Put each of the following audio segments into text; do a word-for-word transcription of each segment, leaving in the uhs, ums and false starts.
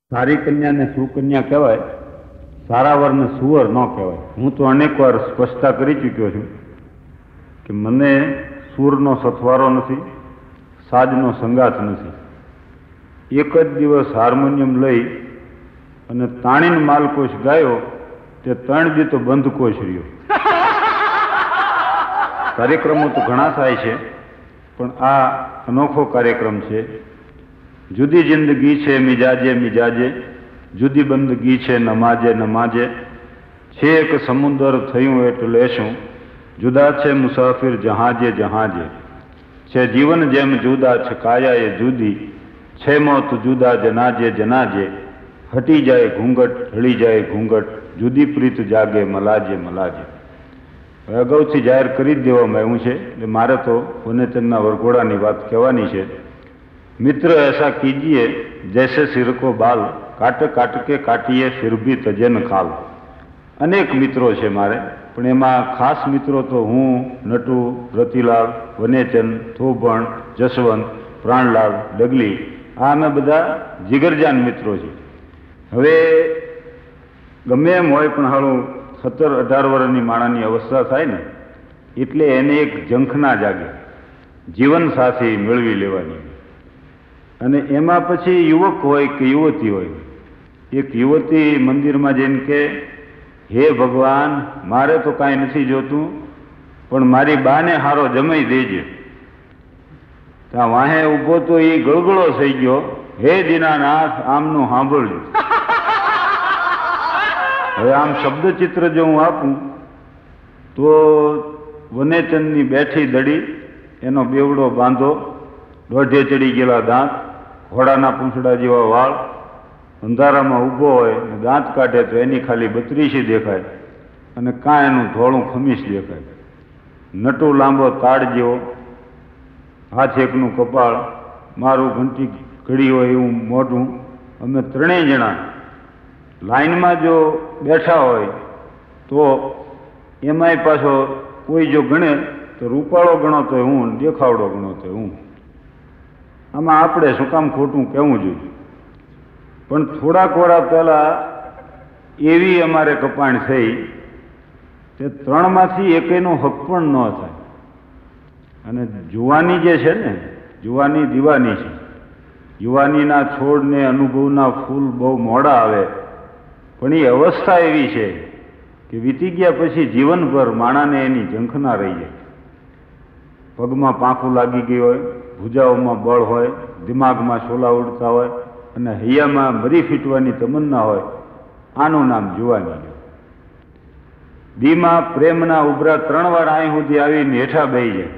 સારી કન્યાને સુકન્યા કહેવાય, સારા વરને સુવર ન કહેવાય. હું તો અનેક વાર સ્પષ્ટતા કરી ચૂક્યો છું કે મને સૂરનો સથવારો નથી, સાજનો સંગાથ નથી. એક જ દિવસ હાર્મોનિયમ લઈ અને તાણીને માલકોશ ગાયો તે ત્રણ દી તો બંધ કોશ રહ્યો. કાર્યક્રમો તો ઘણા થાય છે, પણ આ અનોખો કાર્યક્રમ છે. જુદી જિંદગી છે મિજાજે મિજાજે, જુદી બંદગી છે નમાજે નમાજે. છે એક સમુદર થયું એટલે શું, જુદા છે મુસાફિર જહાજે જહાજે. છે જીવન જેમ જુદા છે કાયાએ જુદી, છે મોત જુદા જનાજે જનાજે. હટી જાય ઘૂંઘટ ઢળી જાય ઘૂંઘટ, જુદી પ્રીત જાગે મલાજે મલાજે. અગાઉથી જાહેર કરી જ દેવામાં આવ્યું છે એટલે મારે તો વનેચંદના વરઘોડાની વાત કહેવાની છે. મિત્ર ऐसा कीजिए जैसे सिर को बाल, काट काट के काटिए फिर भी तजे न खाल. અનેક મિત્રો છે મારે, પણ એમાં ખાસ મિત્રો તો હું, નટુ, રતિલાલ, વનેચંદ, થોભણ, જસવંત, પ્રાણલાલ, ડગલી, આ અમે બધા જીગરજાન મિત્રો છે. હવે ગમે એમ હોય પણ હાલું સત્તર અઢાર વર્ષની માણાની અવસ્થા થાય ને એટલે એને એક ઝંખના જાગે, જીવન સાથી મેળવી લેવાની. અને એમાં પછી યુવક હોય કે યુવતી હોય, એક યુવતી મંદિરમાં જઈને કે હે ભગવાન, મારે તો કાંઈ નથી જોતું, પણ મારી બાને હારો જમાઈ દેજે. ત્યાં વાહે ઊભો તો એ ગળગળો થઈ ગયો, હે દીનાનાથ આમનું સાંભળજો. હવે આમ શબ્દચિત્ર જો હું આપું તો વનેચંદની બેઠી દડી, એનો બેવડો બાંધો, દોઢે ચડી ગયેલા દાંત, ઘોડાના પૂંછડા જેવા વાળ, અંધારામાં ઊભો હોય ને દાંત કાઢે તો એની ખાલી બત્રીસી દેખાય અને કાં એનું ધોળું ખમીસ દેખાય. નટુ લાંબો તાડ જેવો, હાથ એકનું કપાળ, મારું ઘંટી ઘડી હોય એવું મોઢું. અમે ત્રણેય જણા લાઈનમાં જો બેઠા હોય તો એમાંય પાછો કોઈ જો ગણે તો રૂપાળો ગણો તો હું, દેખાવડો ગણો તો હું. આમાં આપણે શું કામ ખોટું કહેવું જોઈએ? પણ થોડાક વર્ષ પહેલાં એવી અમારે કપાણ થઈ તે ત્રણમાંથી એકેયનો હક પણ ન થાય. અને જુવાની જે છે ને, જુવાની દીવાની છે. યુવાનીના છોડને અનુભવના ફૂલ બહુ મોડા આવે, પણ એ અવસ્થા એવી છે કે વીતી ગયા પછી જીવનભર માણાને એની ઝંખના રહી જાય. પગમાં પાંખું લાગી ગઈ હોય, ભૂજાઓમાં બળ હોય, દિમાગમાં શોલા ઉડતા હોય અને હૈયામાં મરી ફીટવાની તમન્ના હોય. આનું નામ જુવાની. દીમાં પ્રેમના ઉભરા ત્રણ વાર અહીં સુધી આવીને હેઠા બેહી જાય.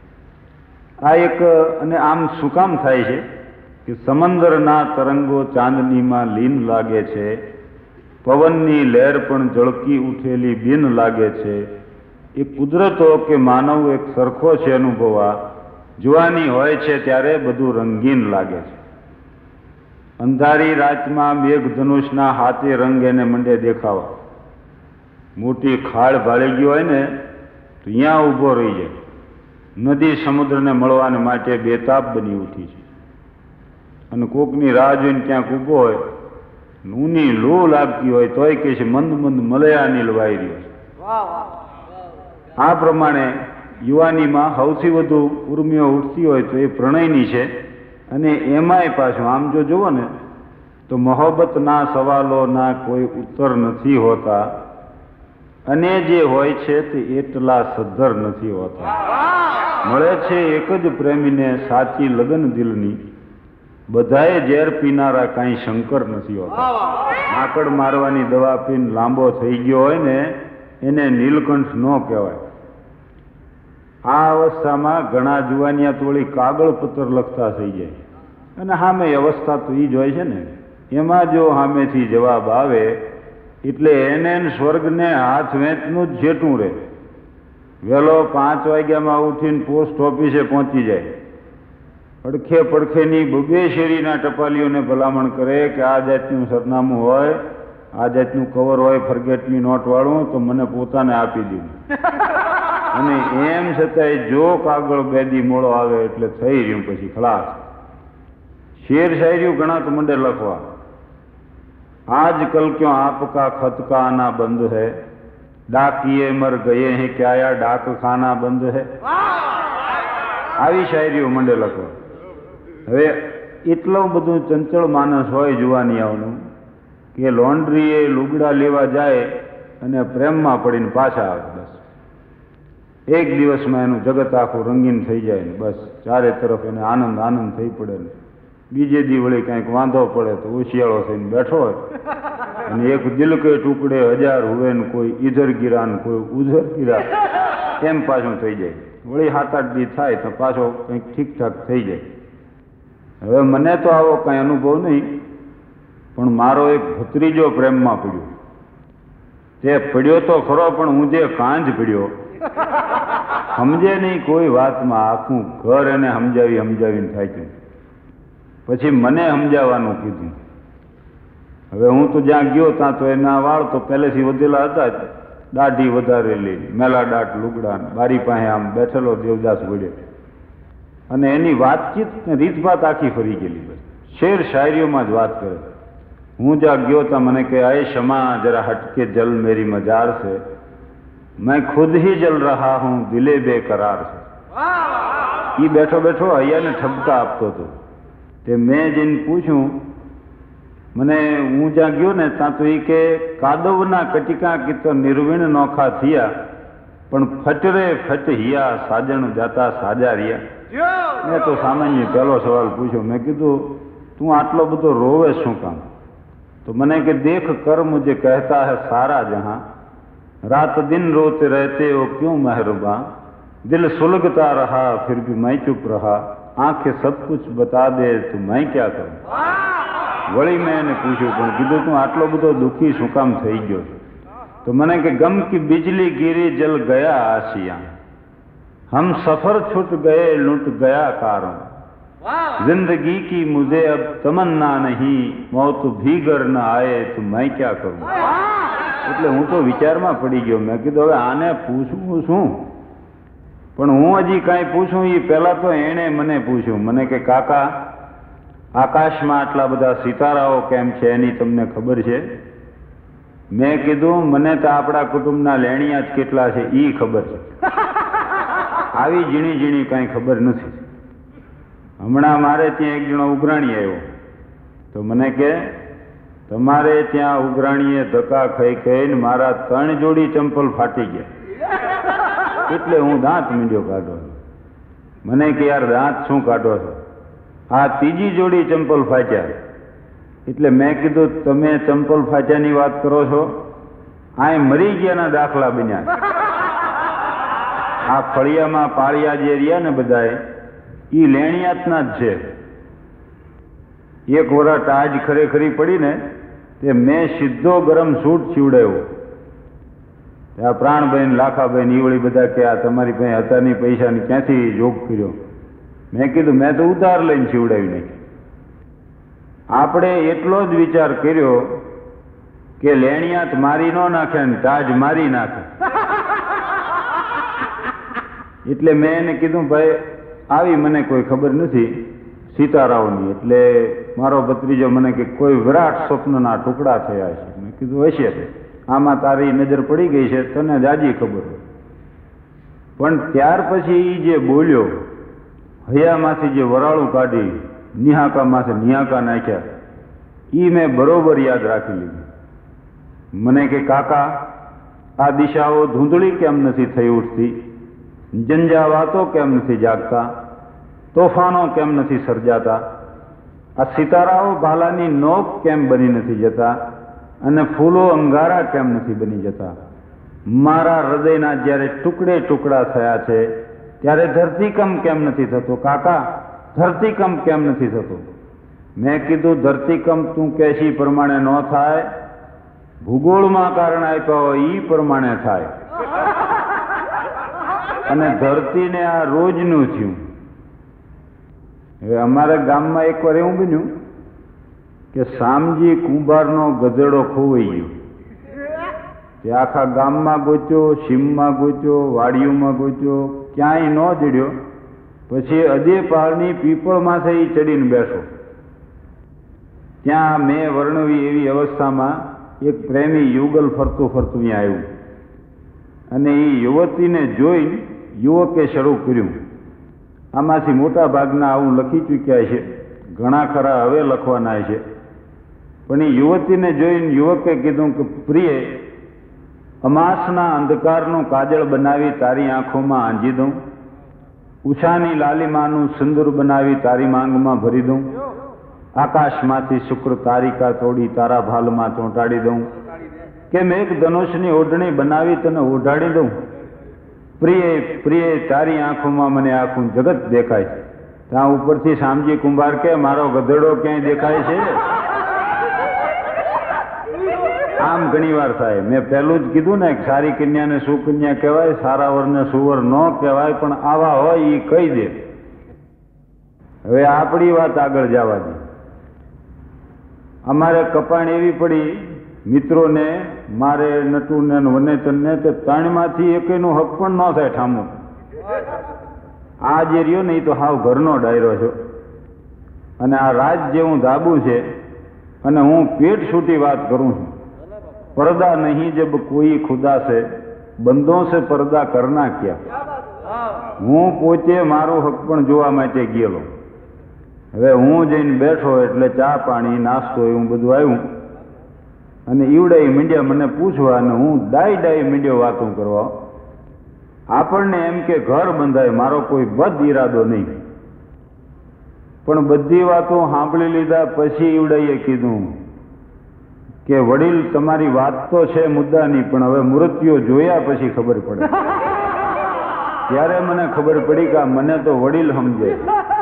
આ એક, અને આમ શું કામ થાય છે કે સમંદરના તરંગો ચાંદનીમાં લીન લાગે છે, પવનની લહેર પણ ઝળકી ઉઠેલી બિન લાગે છે. એ કુદરતો કે માનવ એક સરખો છે અનુભવા, જુવાની હોય છે ત્યારે બધું રંગીન લાગે છે. અંધારી રાતમાં મેઘ ધનુષના હાથે રંગ એને મંડે દેખાવા. મોટી ખાડ ભાળી ગઈ હોય ને તો અહીંયા ઊભો રહી જાય. નદી સમુદ્રને મળવાને માટે બેતાબ બની ઉઠી છે. અને કોકની રાહ જોઈને ક્યાંક ઊભો હોય, ઊની લૂ લાગતી હોય તોય કહે છે મંદ મંદ મલયાની લવાઈ રહ્યો છે. આ પ્રમાણે યુવાનીમાં સૌથી વધુ ઉર્મિઓ ઉઠતી હોય તો એ પ્રણયની છે. અને એમાંય પાછું આમ જો જુઓ ને તો મોહબ્બતના સવાલોના કોઈ ઉત્તર નથી હોતા, અને જે હોય છે તે એટલા સદ્ધર નથી હોતા. મળે છે એક જ પ્રેમીને સાચી લગન દિલની, બધાએ ઝેર પીનારા કાંઈ શંકર નથી હોતા. માકડ મારવાની દવા પીને લાંબો થઈ ગયો હોય ને એને નીલકંઠ ન કહેવાય. આ અવસ્થામાં ઘણા જુવાનિયા તોડી કાગળ પત્ર લખતા થઈ જાય. અને સામે અવસ્થા તો એ જ હોય છે ને, એમાં જો સામેથી જવાબ આવે એટલે એને સ્વર્ગને હાથ વેચનું જ જેટું રહે. વહેલો પાંચ વાગ્યામાં ઉઠીને પોસ્ટ ઓફિસે પહોંચી જાય. અડખે પડખેની બબે શેરીના ટપાલીઓને ભલામણ કરે કે આ જાતનું સરનામું હોય, આ જાતનું કવર હોય ફરગેટની નોટવાળું તો મને પોતાને આપી દીધું. અને એમ છતાંય જો કાગળ બેદી મોડો આવે એટલે થઈ રહ્યું પછી ખલાસ. શેર શાયરીઓ ઘણા તો મંડે લખવા, आजकल क्यों आपका खत का आना बंद है, डाकिए मर गए हैं क्या या डाक खाना બંધ है। આવી શાયરીઓ મંડે લખવા। હવે એટલું બધું ચંચળ માનસ હોય જુવાનિયાઓનું કે લોન્ડ્રીએ લુગડા લેવા જાય અને પ્રેમમાં પડીને પાછા આવે, બસ એક દિવસમાં એનું જગત આખું રંગીન થઈ જાય ને બસ ચારે તરફ એને આનંદ આનંદ થઈ પડે ને બીજે દી વળી કંઈક વાંધો પડે તો ઉશિયાળો થઈને બેઠો હોય અને એક દિલ કે ટુકડે હજાર હુએ ને કોઈ ઈધર ગિરા ને કોઈ ઉધર ગિરા એમ પાછું થઈ જાય। વળી સાત આઠ દી થાય તો પાછો કંઈક ઠીકઠાક થઈ જાય। હવે મને તો આવો કાંઈ અનુભવ નહીં, પણ મારો એક ભત્રીજો પ્રેમમાં પડ્યો, તે પડ્યો તો ખરો પણ હું જે કાંજ પડ્યો સમજે નહીં કોઈ વાતમાં, આખું ઘર એને સમજાવી સમજાવીને થાક્યું, પછી મને સમજાવવાનું કીધું। હવે હું તો જ્યાં ગયો ત્યાં તો એના વાળ તો પહેલેથી વધેલા હતા જ, દાઢી વધારેલી, મેલા દાટ લુગડા, બારી પાસે આમ બેઠેલો દેવદાસ વડે, અને એની વાતચીત ને રીતભાત આખી ફરી ગયેલી, બસ શેર શાયરીઓમાં જ વાત કરે। હું જ્યાં ગયો ત્યાં મને કહે આય શમા જરા હટકે જલ મેરી મજાર से, मैं खुद ही जल रहा हूं दिले बेकरार से। ये बैठो बैठो हૈયા ને ઠપકા આપતો હતો। તે મેં જઈને પૂછ્યું, મને હું જ્યાં ગયો ને ત્યાં તો એ કે કાદવના કટિકા કી તો નિર્વીણ નોખા થયા, પણ ફટરે ફટ હિયા સાજણ જાતા સાજા રહ્યા। મેં તો સામાન્ય પહેલો સવાલ પૂછ્યો, મેં કીધું તું આટલો બધો રોવે શું કામ? તો મને કે देख कर मुझे कहता है सारा जहां, रात दिन रोते रहते हो क्यों मेहरबां, दिल सुलगता रहा फिर भी मैं चुप रहा, आंखें सब कुछ बता दे तो मैं क्या करूं। वળી મેં એને પૂછ્યું, પણ કીધું તું આટલો બધો દુઃખી શું કામ થઈ ગયો? તો મને કે ગમ की बिजली गिरी जल गया आशियां, हम सफर छूट गए लूट गया कारों, जिंदगी की मुझे अब तमन्ना नहीं, मौत भीगर न आए तो मैं क्या करूं। એટલે હું તો વિચારમાં પડી ગયો। મેં કીધું હવે આને પૂછવું શું? પણ હું હજી કાંઈ પૂછું એ પહેલા તો એણે મને પૂછ્યું। મને કે કાકા આકાશમાં આટલા બધા સિતારાઓ કેમ છે એની તમને ખબર છે? મેં કીધું મને તો આપણા કુટુંબના લેણિયા જ કેટલા છે એ ખબર છે, આવી ઝીણી ઝીણી કાંઈ ખબર નથી। હમણાં મારે ત્યાં એક જણો ઉઘરાણી આવ્યો તો મને કે તમારે ત્યાં ઉઘરાણીએ ધક્કા ખાઈ ખાઈને મારા ત્રણ જોડી ચંપલ ફાટી ગયા। એટલે હું દાંત મીંડ્યો કાઢવા। મને કે યાર દાંત શું કાઢો છો? આ ત્રીજી જોડી ચંપલ ફાટ્યા। એટલે મેં કીધું તમે ચંપલ ફાટ્યાની વાત કરો છો, આ મરી ગયાના દાખલા બન્યા। આ ફળિયામાં પાળિયા જે રહ્યા ને બધાએ એ લેણિયાતના જ છે। એક વરા ટાજ ખરેખરી પડી ને તે મેં સીધો ગરમ સૂટ સીવડાવ્યો। આ પ્રાણબેન લાખાબેન એ વળી બધા કે આ તમારી પાસે હતા નહીં પૈસા ને ક્યાંથી જોગ કર્યો? મેં કીધું મેં તો ઉધાર લઈને સીવડાવી નાખી। આપણે એટલો જ વિચાર કર્યો કે લેણિયાત મારી ન નાખે ને તાજ મારી નાખે। એટલે મેં એને કીધું ભાઈ આવી મને કોઈ ખબર નથી સિતારાઓની। એટલે મારો ભત્રીજો મને કે કોઈ વિરાટ સ્વપ્નના ટુકડા થયા છે। મેં કીધું હશે, આમાં તારી નજર પડી ગઈ છે, તને જાજી ખબર હોય। પણ ત્યાર પછી એ જે બોલ્યો, હૈયામાંથી જે વરાળું કાઢી નિહાકામાંથી નિહાકા નાખ્યા, એ મેં બરોબર યાદ રાખી લીધું। મને કે કાકા આ દિશાઓ ધૂંધળી કેમ નથી થઈ ઉઠતી, જંજાવાતો કેમ નથી જાગતા, તોફાનો કેમ નથી સર્જાતા, આ સિતારાઓ ભાલાની નોક કેમ બની નથી જતા, અને ફૂલો અંગારા કેમ નથી બની જતા। મારા હૃદયના જ્યારે ટુકડે ટુકડા થયા છે ત્યારે ધરતીકંપ કેમ નથી થતો? કાકા ધરતીકંપ કેમ નથી થતો? મેં કીધું ધરતીકંપ તું કહેશી પ્રમાણે ન થાય, ભૂગોળમાં કારણ આપ્યા હોય એ પ્રમાણે થાય। અને ધરતીને આ રોજનું થયું। હવે અમારા ગામમાં એકવાર એવું બન્યું કે શામજી કુંભારનો ગધેડો ખોવાઈ ગયો। તે આખા ગામમાં ગોત્યો, સીમમાં ગોત્યો, વાડીઓમાં ગોત્યો, ક્યાંય ન જડ્યો। પછી અજે પહાડની પીપળમાંથી એ ચડીને બેઠો। ત્યાં મેં વર્ણવી એવી એવી અવસ્થામાં એક પ્રેમી યુગલ ફરતું ફરતું અહીંયા આવ્યું અને એ યુવતીને જોઈને યુવકે શરૂ કર્યું. આમાંથી મોટા ભાગના આવું લખી ચૂક્યા છે, ઘણા ખરા હવે લખવાના છે. પણ એ યુવતીને જોઈને યુવકે કીધું કે પ્રિય, અમાસના અંધકારનું કાજળ બનાવી તારી આંખોમાં આંજી દઉં, ઉષાની લાલીમાનું સિંદૂર બનાવી તારી માંગમાં ભરી દઉં, આકાશમાંથી શુક્ર તારિકા તોડી તારા ભાલમાં ચોંટાડી દઉં, કે મેઘ ધનુષની ઓઢણી બનાવી તને ઓઢાડી દઉં. પ્રિય પ્રિય તારી આંખોમાં મને આખું જગત દેખાય. ત્યાં ઉપરથી શામજી કુંભાર કે મારો ગધેડો ક્યાંય દેખાય છે? આમ ઘણી વાર થાય. મેં પહેલું જ કીધું ને, સારી કન્યાને સુકન્યા કહેવાય, સારા વરને સુવર ન કહેવાય, પણ આવા હોય એ કહી દે. હવે આપણી વાત આગળ જવા દે. અમારે કપાણ એવી પડી મિત્રોને, મારે નટુને વનેચનને, તે ત્રણમાંથી એકેયનું હક પણ ન થાય ઠામું. આ જે રહ્યો ને એ તો હાવ ઘરનો ડાયરો છો, અને આ રાજ જેવું ધાબું છે, અને હું પેટ છૂટી વાત કરું છું. पर्दा नहीं जब कोई खुदा से बंदों से पर्दा करना क्या. હું પોતે મારો હક પણ જોવા માટે ગયેલો. હવે હું જઈને બેઠો એટલે ચા પાણી નાસ્તો એવું બધું આવ્યું, અને ઈવડાઈ મીંડ્યા મને પૂછવા, અને હું ડાઈ ડાઈ મીંડ્યો વાતો કરવા. આપણને એમ કે ઘર બંધાય, મારો કોઈ બદ ઈરાદો નહીં. પણ બધી વાતો સાંભળી લીધા પછી ઈવડાઈએ કીધું કે વડીલ તમારી વાત તો છે મુદ્દાની, પણ હવે મૃત્યુ જોયા પછી ખબર પડે. ત્યારે મને ખબર પડી કે મને તો વડીલ સમજે,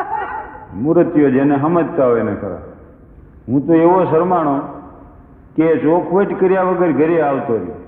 મૃત્યુ જેને સમજતા હોય ને ખરા. હું તો એવો શરમાણો કે ચોખવટ કર્યા વગર ઘરે આવતો રહ્યો.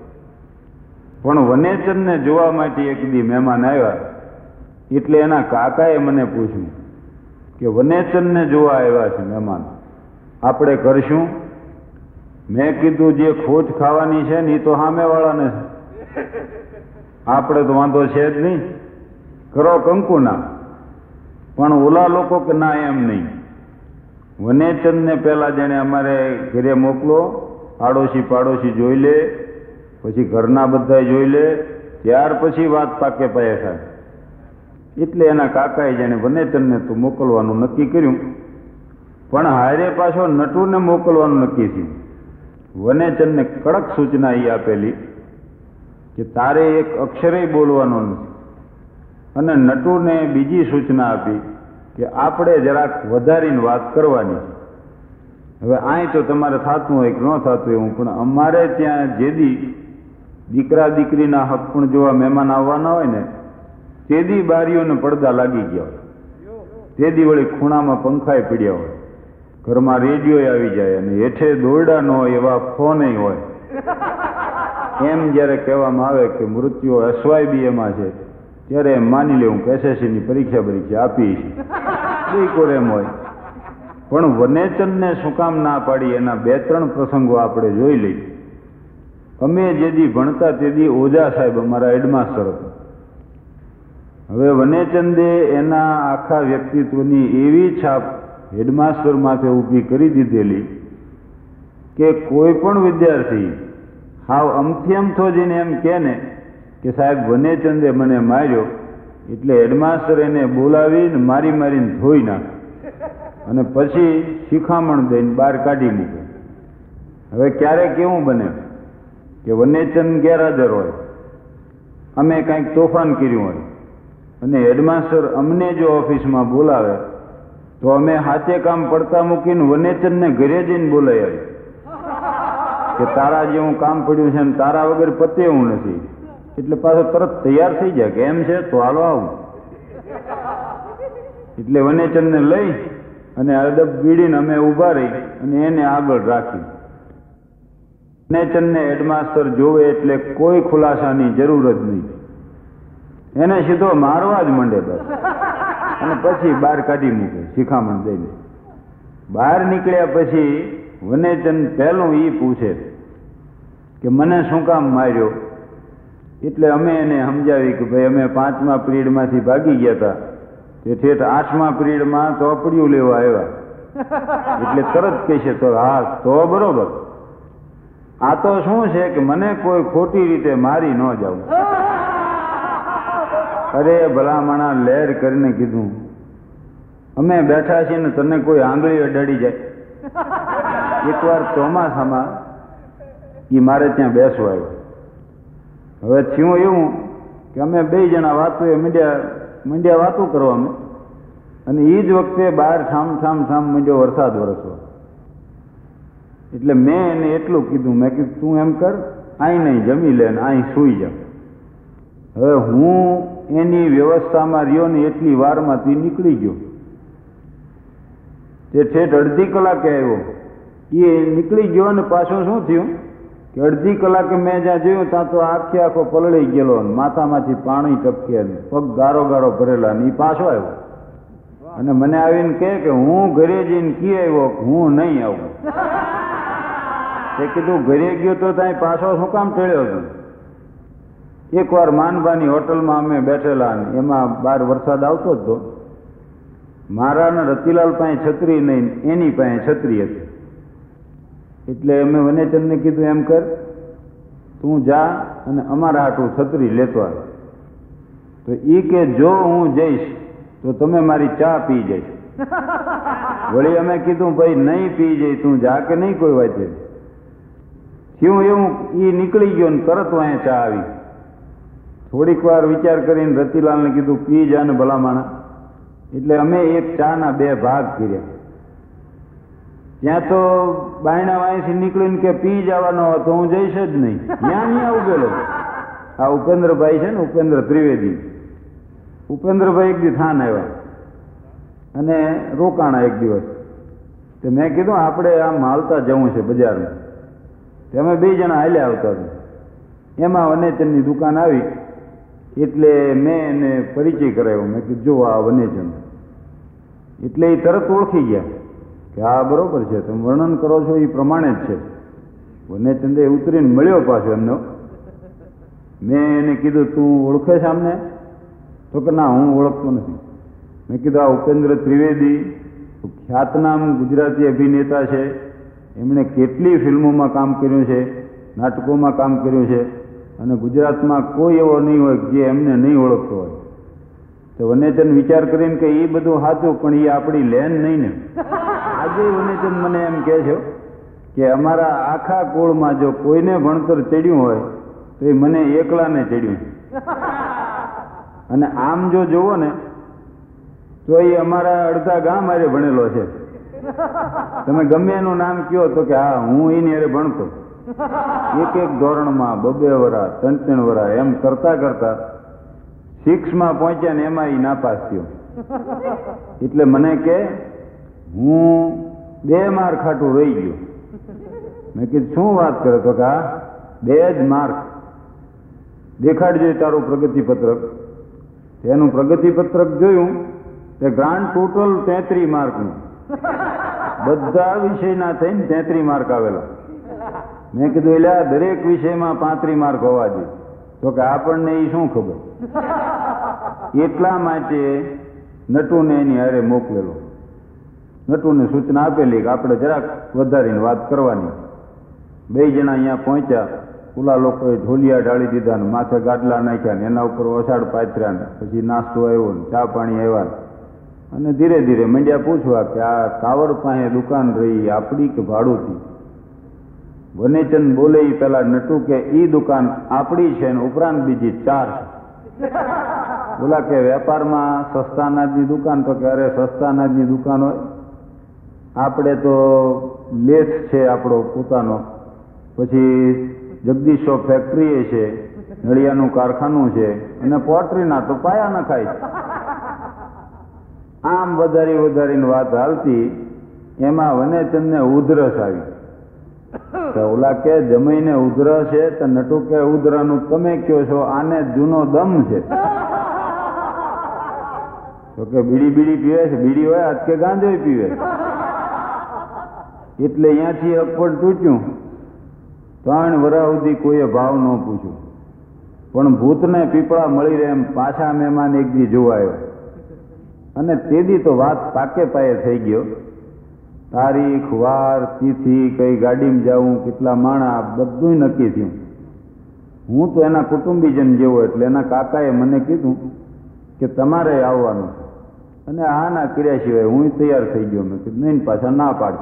પણ વનેચરને જોવા માટે એક દી મહેમાન આવ્યા, એટલે એના કાકાએ મને પૂછ્યું કે વનેચરને જોવા આવ્યા છે મહેમાન, આપણે કરશું? મેં કીધું જે ખોટ ખાવાની છે ને એ તો સામેવાળાને છે, આપણે તો વાંધો છે જ નહીં, કરો કંકુના. પણ ઓલા લોકો કે ના એમ નહીં, વનેચંદને પહેલાં જેણે અમારે ઘરે મોકલો, પાડોશી પાડોશી જોઈ લે, પછી ઘરના બધા જોઈ લે, ત્યાર પછી વાત પાકે પાયે થાય. એટલે એના કાકાએ જેણે વનેચંદને તો મોકલવાનું નક્કી કર્યું, પણ હારે પાછો નટુને મોકલવાનું નક્કી થયું. વનેચંદને કડક સૂચના એ આપેલી કે તારે એક અક્ષરે બોલવાનો નથી, અને નટુને બીજી સૂચના આપી કે આપણે જરાક વધારીને વાત કરવાની છે. હવે અહીં તો તમારે થતું હોય કે ન થતું એવું, પણ અમારે ત્યાં જેદી દીકરા દીકરીના હક પણ જોવા મહેમાન આવવાના હોય ને, તેદી બારીઓને પડદા લાગી ગયા હોય, તેદી વળી ખૂણામાં પંખાએ પીડ્યા હોય, ઘરમાં રેડિયો આવી જાય, અને હેઠે દોરડા ન હોય એવા ફોન હોય. એમ જ્યારે કહેવામાં આવે કે મૃત્યુ એસવાય બી એમાં છે, ત્યારે એમ માની લેવું કે એસએસસીની પરીક્ષા પરીક્ષા આપી છે, બિલકુલ એમ હોય. પણ વનેચંદને શું કામ ના પાડી, એના બે ત્રણ પ્રસંગો આપણે જોઈ લઈએ. અમે જેદી ભણતા તેદી ઓઝા સાહેબ અમારા હેડમાસ્ટર હતા. હવે વનેચંદે એના આખા વ્યક્તિત્વની એવી છાપ હેડમાસ્ટર માથે ઊભી કરી દીધેલી કે કોઈ પણ વિદ્યાર્થી હાવ અમથી અમથો જઈને એમ કહે ને કે સાહેબ વનેચંદે મને માર્યો, એટલે હેડમાસ્ટર એને બોલાવીને મારી મારીને ધોઈ નાખે, અને પછી શિખામણ દઈને બહાર કાઢી મૂકે. હવે ક્યારેક કેવું બને કે વનેચંદ ગેરહાજર હોય, અમે કાંઈક તોફાન કર્યું હોય, અને હેડમાસ્ટર અમને જો ઓફિસમાં બોલાવે તો અમે હાથે કામ પડતા મૂકીને વનેચંદને ઘરે જઈને બોલાવી આવી કે તારા જેવું કામ પડ્યું છે ને તારા વગર પતે એવું નથી. એટલે પાછો તરત તૈયાર થઈ જાય કે એમ છે તો હાલો આવું. એટલે વનેચંદને લઈ અને અદબ બીડીને અમે ઊભા રહી અને એને આગળ રાખી. વનેચંદને હેડમાસ્ટર જોવે એટલે કોઈ ખુલાસાની જરૂર જ નહીં, એને સીધો મારવા જ માંડે બસ, અને પછી બહાર કાઢી મૂકે શિખામણ દઈને. બહાર નીકળ્યા પછી વનેચંદ પહેલું એ પૂછે કે મને શું કામ માર્યો. એટલે અમે એને સમજાવી કે ભાઈ અમે પાંચમા પીરિયડમાંથી ભાગી ગયા હતા, તે ઠેઠ આઠમા પીરિયડમાં ચોપડીઓ લેવા આવ્યા. એટલે તરત કહેશે તો હા તો બરોબર, આ તો શું છે કે મને કોઈ ખોટી રીતે મારી ન જાવું. અરે ભલામણા લહેર કરીને કીધું, અમે બેઠા છીએ ને તને કોઈ આંગળી અડાડી જાય. એકવાર ચોમાસામાં એ મારે ત્યાં બેસવા આવ્યો. હવે થયું એવું કે અમે બે જણા વાતો એ મીડિયા મીડિયા વાતો કરવાનું, અને એ જ વખતે બહાર ઠામ ઠામ ઠામ મીડિયો વરસાદ વરસવો. એટલે મેં એને એટલું કીધું, મેં કીધું તું એમ કર, અહીં નહીં જમી લે ને અહીં સૂઈ જા. હવે હું એની વ્યવસ્થામાં રહ્યો ને એટલી વારમાં તું નીકળી ગયો. તે ઠેઠ અડધી કલાકે આવ્યો. એ નીકળી ગયો ને પાછું શું થયું કે અડધી કલાકે મેં જ્યાં જોયું ત્યાં તો આખે આખો પલળી ગયેલો, માથામાંથી પાણી ટપકે, પગ ગારો ગારો ભરેલા, ને એ પાછો આવ્યો. અને મને આવીને કહે કે હું ઘરે જઈને કી આવ્યો, હું નહીં આવું. તે કીધું ઘરે ગયો તો ત્યાં પાછો શું કામ ટળ્યો હતો? એકવાર માનભાની હોટલમાં અમે બેઠેલા, એમાં બહાર વરસાદ આવતો જ હતો. મારા ને રતિલાલ પાસે છત્રી નહીં, એની પાસે છત્રી હતી. એટલે અમે વનેચંદને કીધું એમ કર, તું જા અને અમારા હાટું છત્રી લેતો આવ. તો એ કે જો હું જઈશ તો તમે મારી ચા પી જઈશ. વળી અમે કીધું ભાઈ નહીં પી જઈ, તું જા કે નહીં કોઈ વાત. થયું એવું, એ નીકળી ગયો ને તરત અહીંયા ચા આવી. થોડીક વાર વિચાર કરીને રતિલાલને કીધું પી જા ને ભલામાણા. એટલે અમે એક ચાના બે ભાગ કર્યા. ત્યાં તો બાયણા વાંયથી નીકળીને કે પી જવાનો હતો, હું જઈશ જ નહીં. ત્યાં નહીં ઉભેલો આ ઉપેન્દ્રભાઈ છે ને, ઉપેન્દ્ર ત્રિવેદી. ઉપેન્દ્રભાઈ એક દી થાન આવ્યા અને રોકાણા એક દિવસ. તે મેં કીધું આપણે આમ હાલતા જવું છે બજારમાં. તે અમે બે જણા હાલ્યા આવતા હતા. એમાં વનેચંદની દુકાન આવી એટલે મેં એને પરિચય કરાવ્યો. મેં કીધું જો આ વનેચંદ. એટલે એ તરત ઓળખી ગયા કે આ બરોબર છે, તમે વર્ણન કરો છો એ પ્રમાણે જ છે. વનેચંદે ઉતરીને મળ્યો પાછો એમનો. મેં એને કીધું તું ઓળખે છે આમને? તો કે ના, હું ઓળખતો નથી. મેં કીધું આ ઉપેન્દ્ર ત્રિવેદી ખ્યાતનામ ગુજરાતી અભિનેતા છે. એમણે કેટલી ફિલ્મોમાં કામ કર્યું છે, નાટકોમાં કામ કર્યું છે, અને ગુજરાતમાં કોઈ એવો નહીં હોય જે એમને નહીં ઓળખતો હોય. તો વનેચંદ વિચાર કરીને કે એ બધું સાચું, પણ એ આપણી લેન નહીં ને. આજે વનેચંદ મને એમ કહે છે કે અમારા આખા કુળમાં જો કોઈને ભણતર ચડ્યું હોય તો એ મને એકલાને ચડ્યું. અને આમ જો જુઓ ને તો એ અમારા અડધા ગામ હારે ભણેલો છે. તમે ગમે એનું નામ કહો તો કે હા હું એની હારે ભણતો. એક એક ધોરણમાં બબે વરા ત્રણ ત્રણ વરા એમ કરતા કરતા સિક્સમાં પહોંચ્યા ને એમાં એ નાપાસ થયો. એટલે મને કે હું બે માર્ક ખાટું રહી ગયો. મેં કીધું શું વાત કરે? તો કે હા બે જ માર્ક. દેખાડજો તારું પ્રગતિપત્રક. એનું પ્રગતિપત્રક જોયું તે ગ્રાન્ડ ટોટલ તેત્રીસ માર્કનું, બધા વિષયના થઈને તેત્રીસ માર્ક આવેલા. મેં કીધું એટલે આ દરેક વિષયમાં પાંત્રીસ માર્ક હોવા જોઈએ. તો કે આપણને એ શું ખબર. એટલા માટે નટુને એની હારે મોકલેલો. નટુને સૂચના આપેલી કે આપણે જરાક વધારીને વાત કરવાની. બે જણા અહીંયા પહોંચ્યા. ઓલા લોકોએ ઢોલિયા ઢાળી દીધા ને માથે ગાડલા નાખ્યા ને એના ઉપર ઓસાડ પાથર્યા ને પછી નાસ્તો આવ્યો ને ચા પાણી આવ્યા. અને ધીરે ધીરે મંડ્યા પૂછવા કે આ કાવડ પાસે દુકાન રહી આપણી કે ભાડુંથી? વનેચંદ બોલે એ પેલા નટુ કે ઈ દુકાન આપણી છે ને ઉપરાંત બીજી ચાર છે. બોલા કે વેપારમાં સસ્તા અનાજની દુકાન? તો કે અરે સસ્તા અનાજની દુકાન હોય, આપણે તો લેસ છે આપણો પોતાનો, પછી જગદીશ શોપ ફેક્ટરી છે, નળિયાનું કારખાનું છે, અને પોટ્રીના તો પાયા નખાય છે. આમ વધારી વધારીને વાત હાલતી એમાં વનેચંદને ઉધરસ આવી. તો ઓલા કે જમીને ઉધરસ છે? તો નટુ કે ઉધરાનું તમે કયો છો, આને જૂનો દમ છે. તો કે બીડી બીડી પીવે છે? બીડી હોય આજ કે ગાંજો પીવે. એટલે અહીંયાથી અકવડ તૂટ્યું. ત્રણ વરા સુધી કોઈએ ભાવ ન પૂછ્યું. પણ ભૂતને પીપળા મળી રહે એમ પાછા મહેમાન એક દી જોવા આવ્યો. અને તે દી તો વાત પાકે પાયે થઈ ગયો તારીખ, વાર, તિથિ, કઈ ગાડીમાં જાવું, કેટલા માણા, બધું નક્કી થયું. હું તો એના કુટુંબીજન જેવો, એટલે એના કાકાએ મને કીધું કે તમારે આવવાનું છે, અને આ ના કર્યા સિવાય હું તૈયાર થઈ ગયો. મેં કીધું નહીં, પાછા ના પાડી.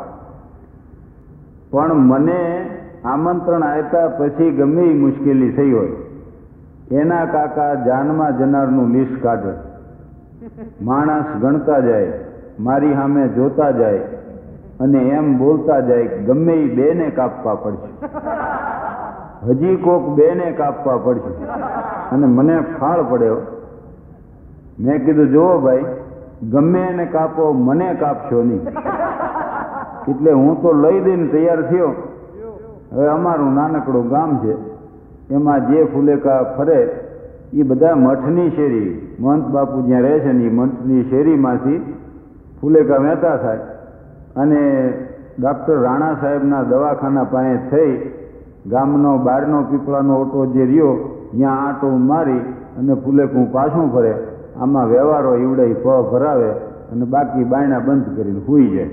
પણ મને આમંત્રણ આપ્યા પછી ગમે એ મુશ્કેલી થઈ હોય, એના કાકા જાનમાં જનારનું લિસ્ટ કાઢે, માણસ ગણતા જાય, મારી સામે જોતા જાય અને એમ બોલતા જાય કે ગમે એ બેને કાપવા પડશે, હજી કોક બેને કાપવા પડશે. અને મને ફાળ પડ્યો. મેં કીધું જુઓ ભાઈ, ગમે એને કાપો, મને કાપશો નહીં. એટલે હું તો લઈ દઈને તૈયાર થયો. હવે અમારું નાનકડું ગામ છે, એમાં જે ફુલેકા ફરે એ બધા મઠની શેરી, મહંત બાપુ જ્યાં રહે છે ને એ મઠની શેરીમાંથી ફુલેકા વહેતા થાય અને ડૉક્ટર રાણા સાહેબના દવાખાના પાસે થઈ ગામનો બહારનો પીપળાનો ઓટો જે રહ્યો ત્યાં આંટો મારી અને ફુલેકું પાછું ફરે. આમાં વ્યવહારો ઈવડે પ ભરાવે અને બાકી બાયણા બંધ કરીને સૂઈ જાય.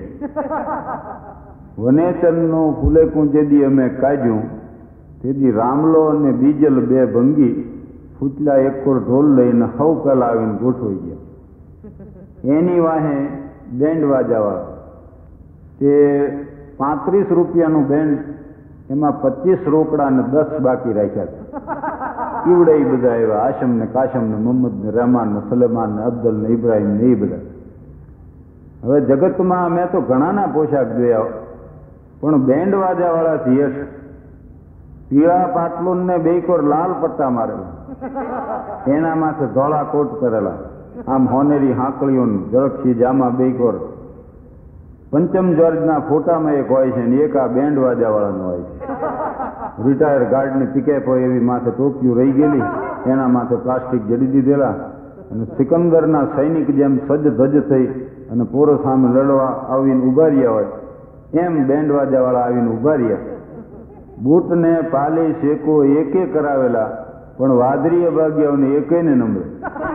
વનેચરનું ફુલેકું જેદી અમે કાઢ્યું તેથી રામલો અને બીજલ બે ભંગી ફૂટલા એકોર ઢોલ લઈને સૌ પહેલાં આવીને ગોઠવાઈ ગયા. એની વાહે બેન્ડ વાજાવાળા, તે પાંત્રીસ રૂપિયાનું બેન્ડ, એમાં પચીસ રોકડા ને દસ બાકી રાખ્યા. ઈવડે એ બધા એવા આશમ ને કાશમ ને મોહમ્મદ ને રહેમાન ને સલેમાન ને અબ્દુલ ને ઇબ્રાહિમ ને એ બધા. હવે જગતમાં મેં તો ઘણાના પોશાક જોયા, પણ બેન્ડ વાજાવાળાથી હેઠ પીળા પાટલુન ને બે કોર લાલ પટ્ટા મારેલા, એના માથે ધોળા કોટ કરેલા, આમ હોનેરી હાંકળીઓ ઝળકસી જામા બે કોર. પંચમ જ્યોર્જના ફોટામાં એક હોય છે ને એક આ બેન્ડ વાજાવાળાનો હોય છે. રિટાયર ગાર્ડની પિકેપ હોય એવી માથે ટોપિયું રહી ગયેલી, એના માથે પ્લાસ્ટિક જડી દીધેલા, અને સિકંદરના સૈનિક જેમ સજ્જ ધજ થઈ અને પોરો સામે લડવા આવીને ઉભા રહ્યા હોય એમ બેન્ડ વાજાવાળા આવીને ઉભા રહ્યા. બૂટને પાલી શેકો એકે કરાવેલા, પણ વાદરીય ભાગ્યાઓને એકેયને નંબર.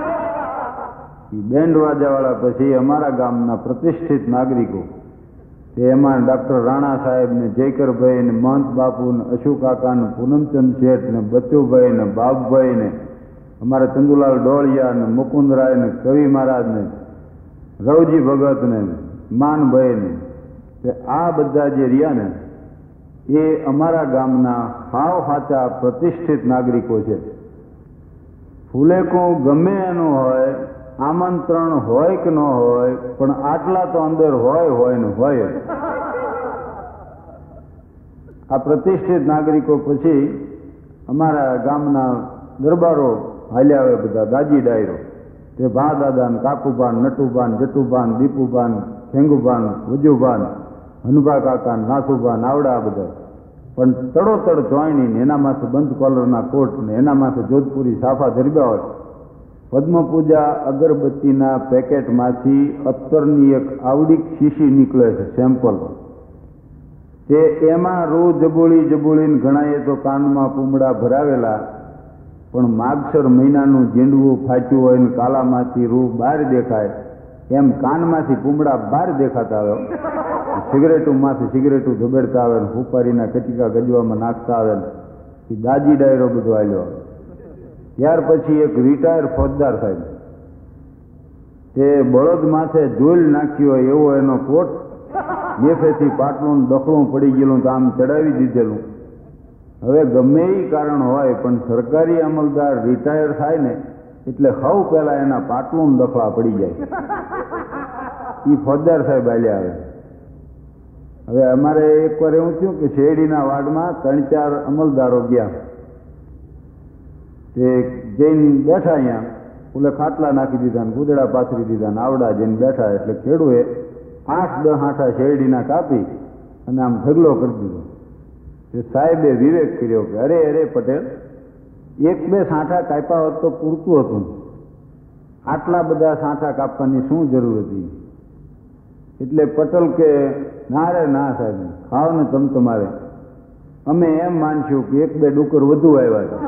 એ બેન્ડ વાજાવાળા પછી અમારા ગામના પ્રતિષ્ઠિત નાગરિકો, તે એમાં ડૉક્ટર રાણા સાહેબ ને જયકરભાઈ ને મહંત બાપુ ને અશોક કાકા ને પૂનમચંદ શેઠ ને બચ્ચુભાઈ ને બાપભાઈ ને અમારા ચંદુલાલ ડોળિયા ને મુકુંદરાય ને કવિ મહારાજ ને રવજી ભગત ને માનભાઈ ને, આ બધા જે રહ્યા ને એ અમારા ગામના હાવ સાચા પ્રતિષ્ઠિત નાગરિકો છે. ફુલેકું ગમે એનું હોય, આમંત્રણ હોય કે ન હોય, પણ આટલા તો અંદર હોય હોય ને હોય. આ પ્રતિષ્ઠિત નાગરિકો પછી અમારા ગામના દરબારો હાલ્યા હોય બધા, દાજી ડાયરો, તે ભા દાદા ને કાકુભાન, નટુભાન, જટુભાન, દીપુભાન, ખેંગુભાન, વજુભાન, હનુભા કાકા, નાથુભાન, આવડા બધા. પણ તડોતડ જોઈની એના માથે બંધ કોલરના કોટ ને એના માથે જોધપુરી સાફા ધરબ્યા હોય. પદ્મપૂજા અગરબત્તીના પેકેટમાંથી અત્તરની એક આવડીક શીશી નીકળે છે સેમ્પલ, તે એમાં રૂ જબોળી જબોળીને ઘણાએ તો કાનમાં પૂમડા ભરાવેલા, પણ માગસર મહિનાનું ઝીંડવું ફાટ્યું હોય ને કાલામાંથી રૂ બહાર દેખાય એમ કાનમાંથી પૂમડા બહાર દેખાતા આવે. સિગરેટું માથે સિગરેટું ધબેડતા આવે ને હુપારીના કટિકા ગજવામાં નાખતા આવે ને એ દાજી ડાયરો બધો આવ્યો. ત્યાર પછી એક રિટાયર ફોજદાર સાહેબ, તે બળદ માથે જોલ નાખ્યો હોય એવો એનો કોટ, નેફેથી પાટલું દખલું પડી ગયેલું તો આમ ચડાવી દીધેલું. હવે ગમે એ કારણ હોય, પણ સરકારી અમલદાર રિટાયર થાય ને એટલે સૌ પહેલા એના પાટલું દખલા પડી જાય. એ ફોજદાર સાહેબ આલ્યા આવે. હવે અમારે એકવાર એવું થયું કે શેરડીના વાડમાં ત્રણ ચાર અમલદારો ગયા, તે જઈને બેઠા અહીંયા, ઓલે ખાટલા નાખી દીધા ને ગુદડા પાથરી દીધા ને આવડા જઈને બેઠા. એટલે ખેડૂએ આઠ દસ આઠા શેરડીના કાપી અને આમ ઢગલો કરી દીધો. તે સાહેબે વિવેક કર્યો કે અરે અરે પટેલ, એક બે સાંઠા કાપ્યા હોત તો પૂરતું હતું, આટલા બધા સાંઠા કાપવાની શું જરૂર હતી? એટલે પટેલ કે ના રે ના સાહેબ, ખાવ ને તમ તમારે, અમે એમ માનશું કે એક બે ડુકર વધુ આવ્યા છે.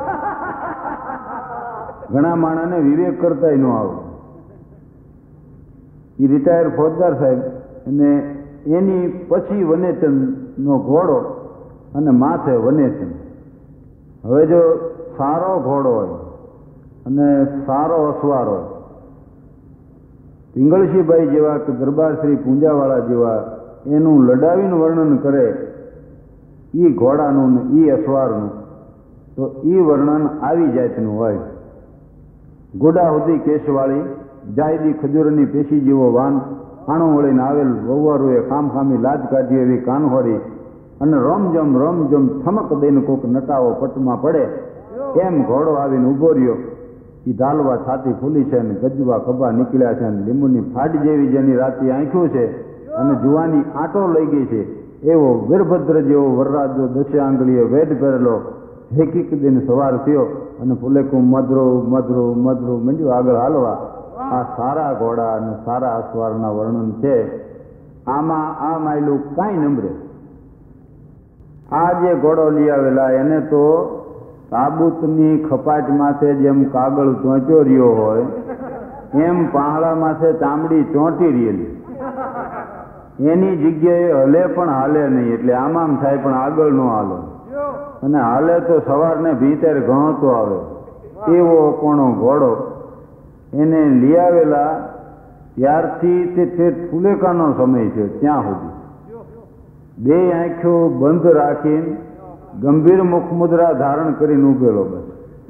ઘણા માણસને વિવેક કરતા ન આવે. એ રિટાયર ફોજદાર સાહેબ અને એની પછી વનેચંદનો ઘોડો અને માથે વનેચંદ. હવે જો સારો ઘોડો હોય અને સારો અસવાર હોય, પિંગળસીભાઈ જેવા કે દરબાર શ્રી પૂંજાવાળા જેવા એનું લડાવીને વર્ણન કરે એ ઘોડાનું ને એ અસવારનું, તો એ વર્ણન આવી જાતનું હોય. ગોડા સુધી કેશવાળી જાયદી ખજૂરની પેશી જેવો વાન, આણું વળીને આવેલ વહુવારોએ ખામખામી લાજ કાઢી એવી કાનહોરી અને રમજમ રમજમ ઠમક દઈને કોક નટાવો પટમાં પડે એમ ઘોડો આવીને ઊભો રહ્યો. એ ધાલવા છાતી ફૂલી છે અને ગજવા ખભા નીકળ્યા છે અને લીંબુની ફાટ જેવી જેની રાતી આંખ્યું છે અને જુવાની આંટો લઈ ગઈ છે એવો વીરભદ્ર જેવો વરરાજો દસે આંગળીએ વેઢ પહેરેલો હેકીક દિન સવાર થયો અને ફુલેકું મધરો મધરો મધરો મંડ્યું આગળ હાલવા. આ સારા ઘોડા અને સારા અસવારના વર્ણન છે. આમાં આ માયલું કાંઈ નંબરે. આ જે ઘોડો લઈ આવેલા એને તો તાબૂતની ખપાટ માથે જેમ કાગળ ચોંચ્યો રહ્યો હોય એમ પાંહળા માથે ચામડી ચોંટી રહેલી, એની જગ્યાએ હલે પણ હાલે નહીં. એટલે આમ થાય પણ આગળ નો હાલે, અને હાલે તો સવારને ભીતર ઘણતો આવે એવો અકોણો ઘોડો. એને લઈ આવેલા ત્યારથી તે ઠેઠ ફુલેકાનો સમય છે ત્યાં સુધી બે આંખો બંધ રાખીને ગંભીર મુખમુદ્રા ધારણ કરીને ઉભેલો. બસ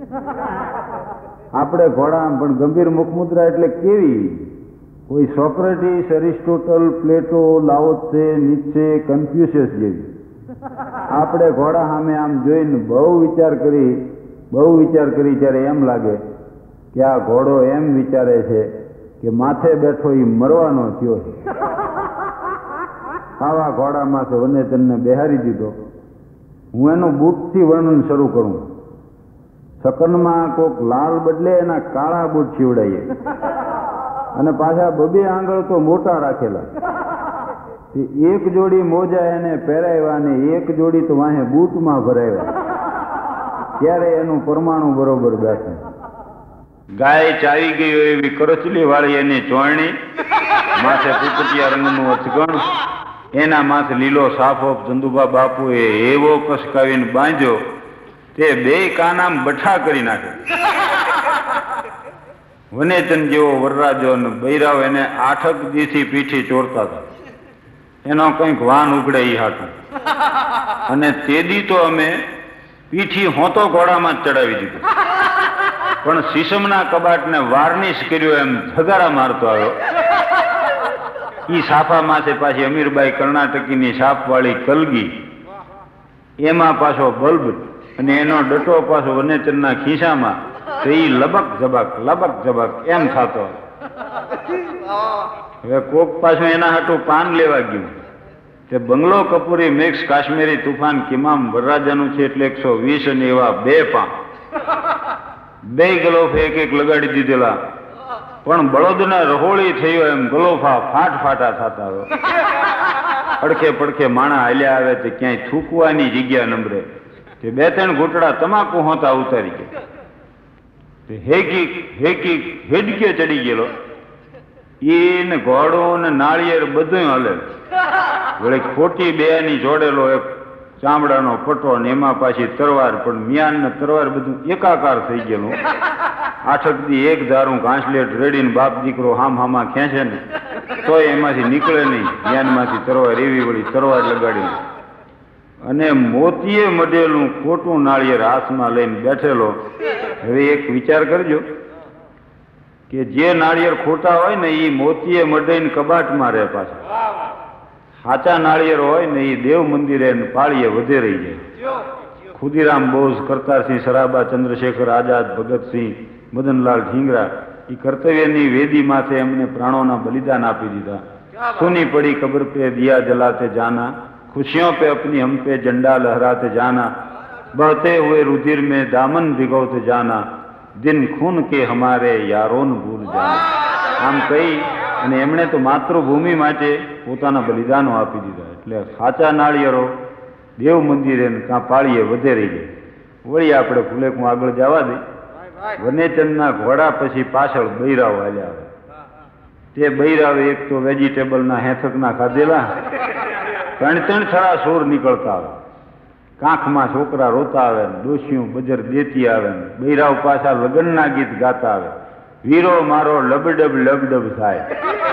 આપણે ઘોડા પણ ગંભીર મુખમુદ્રા એટલે કેવી? કોઈ સોક્રેટિસ, એરિસ્ટોટલ, પ્લેટો, લાઓત્સે, નીત્સે, કન્ફ્યુશિયસ જેવી. આપણે ઘોડા સામે આમ જોઈને બહુ વિચાર કરી બહુ વિચાર કરી ત્યારે એમ લાગે કે આ ઘોડો એમ વિચારે છે કે માથે બેઠો એ મરવાનો થયો છે. આવા ઘોડા માથે વનેચંદને બેહારી દીધો. હું એનું બૂટથી વર્ણન શરૂ કરું. સકનમાં કોક લાલ બદલે એના કાળા બૂટ છીવડાઈએ અને પાછા બબે આંગળ તો મોટા રાખેલા. એક જોડી મોજા એને પહેરાવ્યા ને એક જોડી તો વાહે બૂટમાં ભરાવ્યા, ત્યારે એનું પરમાણુ બરોબર બેસે. ગાય ચાવી ગઈ હોય એવી કરચલી વાળી એની ચોરણી, માથે પુપટિયા રંગનું અચગણ, એના માથે લીલો સાફો ચંદુબા બાપુએ એવો કસકાવીને બાંધ્યો તે બે કાનામ બઠા કરી નાખે. વનેચંદ જેવો વરરાજો ને બૈરાવ એને આઠક દીથી પીઠી ચોરતા હતા. એનો કંઈક વાન ઉગડે ઈ હાટું, અને તેદી તો અમે પીઠી હોતો ઘોડામાં જ ચડાવી દીધું. પણ શીશમના કબાટને વાર્નિશ કર્યો એમ ઝગારા મારતો આવ્યો. ઈ સાફા માથે પાછી અમીરબાઈ કર્ણાટકીની સાપવાળી કલગી, એમાં પાછો બલ્બ અને એનો ડટો પાછો વનેચંદના ખિસ્સામાં, તો ઈ લબક ઝબક લબક ઝબક એમ થતો. હવે કોક પાછું એના હાટું પાન લેવા ગયું. તે બંગલો કપૂરી મિક્સ કાશ્મીરી તુફાન કિમામ વરરાજાનું છે એટલે એકસો વીસ અને એવા બે પાન, બે ગલોફ એક એક લગાડી દીધેલા. પણ બળદને રહોળી થયો એમ ગલોફા ફાટ ફાટા થતા હોય. પડખે પડખે માણા હાલ્યા આવે તે ક્યાંય થૂકવાની જગ્યા નંબરે. તે બે ત્રણ ઘૂંટડા તમાકુ હોતા ઉતારી ગયા. હેકી હેકી હેડકે ચડી ગયેલો. એને ઘોડો ને નાળિયેર બધું હલે. વળી ખોટી બે ની જોડેલો એક ચામડાનો પટો ને એમાં પાછી તરવાર, પણ મિયાન ને તરવાર બધું એકાકાર થઈ ગયેલું. આઠક દી એક ધારું ઘાસલેટ રેડીને બાપ દીકરો હામ હામા ખેંચે ને તોય એમાંથી નીકળે નહીં. મિયાનમાંથી તરવાર એવી વળી તરવાર લગાડી, અને મોતીએ મઢેલું ખોટું નાળિયેર હાથમાં લઈને બેઠેલો. હવે એક વિચાર કરજો કે જે નાળિયેર ખોટા હોય ને એ મોતીએ મઢીને કબાટમાં રહે, પાછા સાચા નાળિયેર હોય ને એ દેવ મંદિરે પાળીએ વધે રહી જાય. ખુદીરામ બોઝ, કરતારસિંહ સરાબા, ચંદ્રશેખર આઝાદ, ભગતસિંહ, મદનલાલ ઢીંગરા એ કર્તવ્યની વેદી માથે એમને પ્રાણોના બલિદાન આપી દીધા. સુની પડી કબ્ર પે દિયા જલાતે જાના, खुशियों पे अपनी हम पे झंडा लहराते जाना, बहते हुए रुधिर में दामन भिगोते जाना, दिन खून के हमारे यारों भूल जाना. આમ કહી અને એમણે તો માતૃભૂમિ માટે પોતાના બલિદાનો આપી દીધા. એટલે સાચા નાળિયેરો દેવ મંદિરે કાં પાળીએ વધે રહી જાય. વળી આપણે ફુલેકું આગળ જવા દે. વનેચંદના ઘોડા પછી પાછળ બૈરાઓ હાલ્યા આવે. તે બૈરાવે એક તો વેજીટેબલના હેથકના ખાધેલા, ત્રણ ત્રણ છડા સૂર નીકળતા આવે, કાંખમાં છોકરા રોતા આવે, ડોશીઓ બજર દેતી આવે, બૈરાવ પાછા લગ્નના ગીત ગાતા આવે, વીરો મારો લબડબ લબડબ થાય.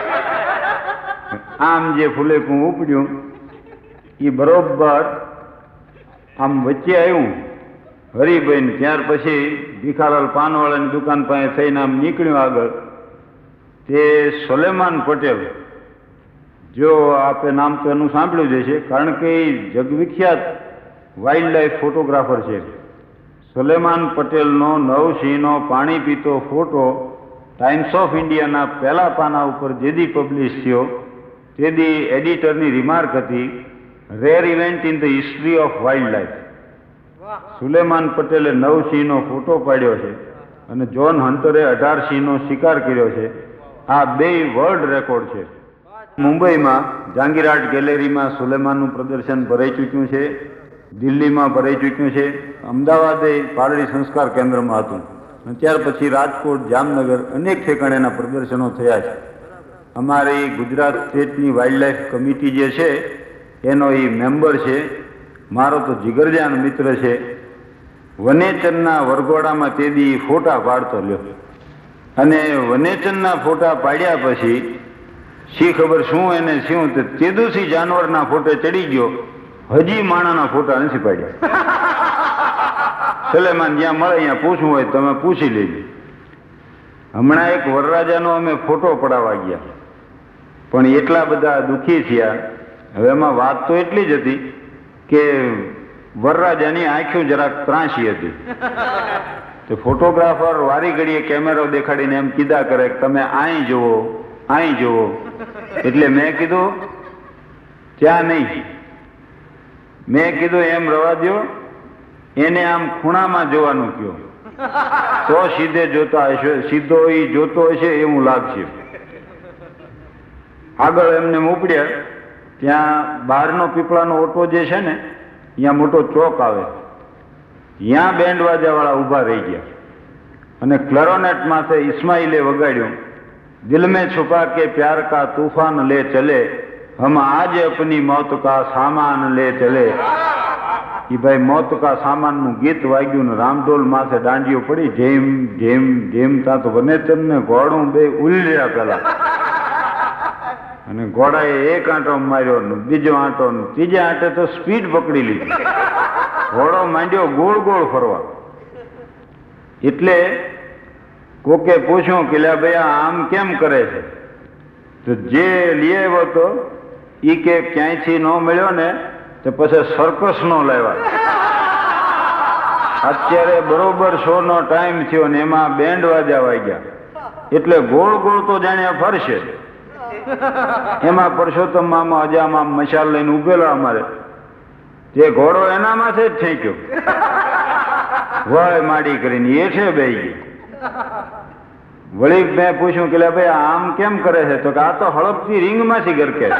આમ જે ફૂલેકું ઉપડ્યું એ બરોબર આમ વચ્ચે આવ્યું હરિભાઈ. ત્યાર પછી ભીખાલાલ પાનવાળાની દુકાન પાસે થઈને આમ નીકળ્યું આગળ. તે સુલેમાન પટેલ, જો આપે નામ તો એનું સાંભળ્યું જ હશે, કારણ કે એ જગવિખ્યાત વાઇલ્ડ લાઈફ ફોટોગ્રાફર છે. સુલેમાન પટેલનો નવસિંહનો પાણી પીતો ફોટો ટાઈમ્સ ઓફ ઇન્ડિયાના પહેલા પાના ઉપર જેદી પબ્લિશ થયો તેદી એડિટરની રિમાર્ક હતી, rare event in the history of wild life. Suleman પટેલે નવસિંહનો ફોટો પાડ્યો છે અને જોન હન્ટરે અઢાર સિંહનો શિકાર કર્યો છે. આ બે વર્લ્ડ રેકોર્ડ છે. મુંબઈમાં જહાંગીર આર્ટ ગેલેરીમાં સુલેમાનનું પ્રદર્શન ભરાઈ ચૂક્યું છે, દિલ્હીમાં ભરાઈ ચૂક્યું છે, અમદાવાદે પારડી સંસ્કાર કેન્દ્રમાં હતું, અને ત્યાર પછી રાજકોટ, જામનગર અનેક ઠેકાણેના પ્રદર્શનો થયા છે. અમારી ગુજરાત સ્ટેટની વાઇલ્ડ લાઈફ કમિટી જે છે એનો એ મેમ્બર છે, મારો તો જીગરજાન મિત્ર છે. વનેચરના વરઘોડામાં તે દી ફોટા પાડતો લ્યો, અને વનેચનના ફોટા પાડ્યા પછી શી ખબર શું એને શું તેદુસી જાનવરના ફોટે ચડી ગયો, હજી માણાના ફોટા નથી પાડ્યા. સુલેમાન જ્યાં મળે અહીંયા પૂછવું હોય તમે પૂછી લેજો. હમણાં એક વરરાજાનો અમે ફોટો પડાવવા ગયા, પણ એટલા બધા દુઃખી થયા. હવે એમાં વાત તો એટલી જ હતી કે વરરાજાની આંખો જરાક ત્રાંસી હતી. તો ફોટોગ્રાફર વારી ઘડીએ કેમેરો દેખાડીને એમ કીધા કરે કે તમે અહીં જુઓ, અહીં જુઓ. એટલે મેં કીધું ત્યાં નહીં, મેં કીધું એમ રવા દો, એને આમ ખૂણામાં જોવાનું કહો તો સીધે જોતા હશે, સીધો એ જોતો હશે એવું લાગશે. આગળ એમને ઉપડ્યા, ત્યાં બહારનો પીપળાનો ઓટો જે છે ને ત્યાં મોટો ચોક આવે, ત્યાં બેન્ડ વાજાવાળા ઊભા રહી ગયા અને ક્લેરોનેટ માથે ઇસ્માઇલે વગાડ્યું, દિલ મેં છુપા કે પ્યાર કા તूफान ले चले, हम आज अपनी मौत का सामान ले चले. એ ભાઈ મોત કા સામાનનું ગીત વાગ્યું ને રામઢોલ માથે દાંડીઓ પડી, જેમ જેમ જેમ તા તો વનેચર ને ઘોડું બે ઉલ્યા પેલા, અને ઘોડાએ એક આંટો માર્યો ને બીજો આંટો ને ત્રીજા આંટે તો સ્પીડ પકડી લીધી, ઘોડો માંડ્યો ગોળ ગોળ ફરવા. એટલે કોકે પૂછ્યું કે લે ભાઈ આમ કેમ કરે છે? તો જે લઈ આવ્યો તો એ કે ક્યાંયથી ન મળ્યો ને તો પછી સર્કસ નો લાવ્યા. અત્યારે બરોબર શો નો ટાઈમ થયો ને એમાં બેન્ડ વાજા વાગ્યા, એટલે ગોળ ગોળ તો જાણે ફરશે. એમાં પરસોત્તમ મામા અજામાં મશાલ લઈને ઉભેલા અમારે, તે ઘોડો એનામાંથી જ ઠેક્યો, વળ માડી કરીને એ છે બે ગઈ. વળી મેં પૂછ્યું કે ભાઈ આમ કેમ કરે છે? તો કે આ તો હળપથી રીંગમાંથી ગરકે,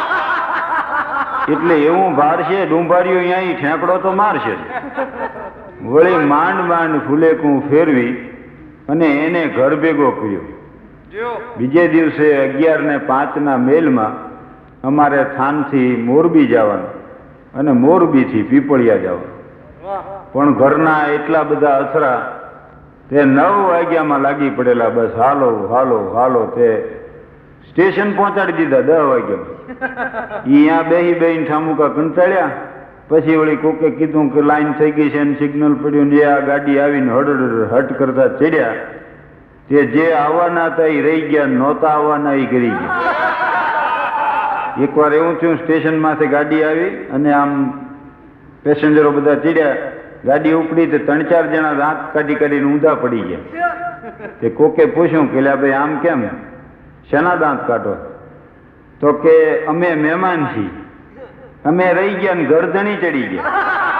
એટલે એવું ભારશે ડુંભારીઓ અહીંયા ઠેકડો તો મારશે. વળી માંડ માંડ ફૂલેકું ફેરવી અને એને ઘર ભેગો કર્યો. બીજે દિવસે અગિયાર ને પાંચ ના મેલમાં અમારે થાનથી મોરબી જવાનું અને મોરબીથી પીપળિયા જવાનું, પણ ઘરના એટલા બધા અસરા તે નવ વાગ્યામાં લાગી પડેલા, બસ હાલો હાલો હાલો. તે સ્ટેશન પહોંચાડી દીધા દસ વાગ્યામાં. અહીંયા બેહી બેહીને ઠામુકા કંટાળ્યા. પછી વળી કોકે કીધું કે લાઈન થઈ ગઈ છે, સિગ્નલ પડ્યું ને આ ગાડી આવીને હડ હટ કરતા ચડ્યા. તે જે આવવાના હતા એ રહી ગયા, નહોતા આવવાના એ કરી ગયા. એકવાર એવું થયું, સ્ટેશનમાંથી ગાડી આવી અને આમ પેસેન્જરો બધા ચડ્યા, ગાડી ઉપડી તો ત્રણ ચાર જણા દાંત કાઢી કાઢીને ઊંધા પડી ગયા. તે કોકે પૂછ્યું કે ભાઈ આમ કેમ, શેના દાંત કાઢો? તો કે અમે મહેમાન છીએ, અમે રહી ગયા ને ગરદણી ચડી ગયા.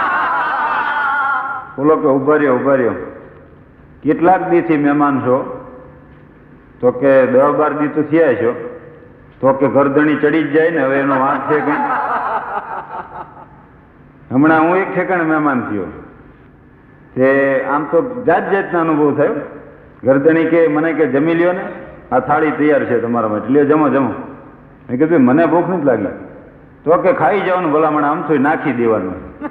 બોલો કે ઉભા રહ્યો ઉભા રહ્યો, કેટલાક દીથી મહેમાન છો? તો કે દસ બાર દી તો થયા છો. તો કે ગરદણી ચડી જ જાય ને, હવે એનો વાંક છે કઈ? હમણાં હું એક ઠેકાણે મહેમાન થયો, તે આમ તો જાત જાતનો અનુભવ થયો. ગરદણી કે મને કે જમી લ્યો ને, આ થાળી તૈયાર છે તમારા માટે, લે જમો જમો. મેં કીધું મને ભૂખ નથી લાગી. તો કે ખાઈ જવાનું ભલામણ, આમ તો નાખી દેવાનું.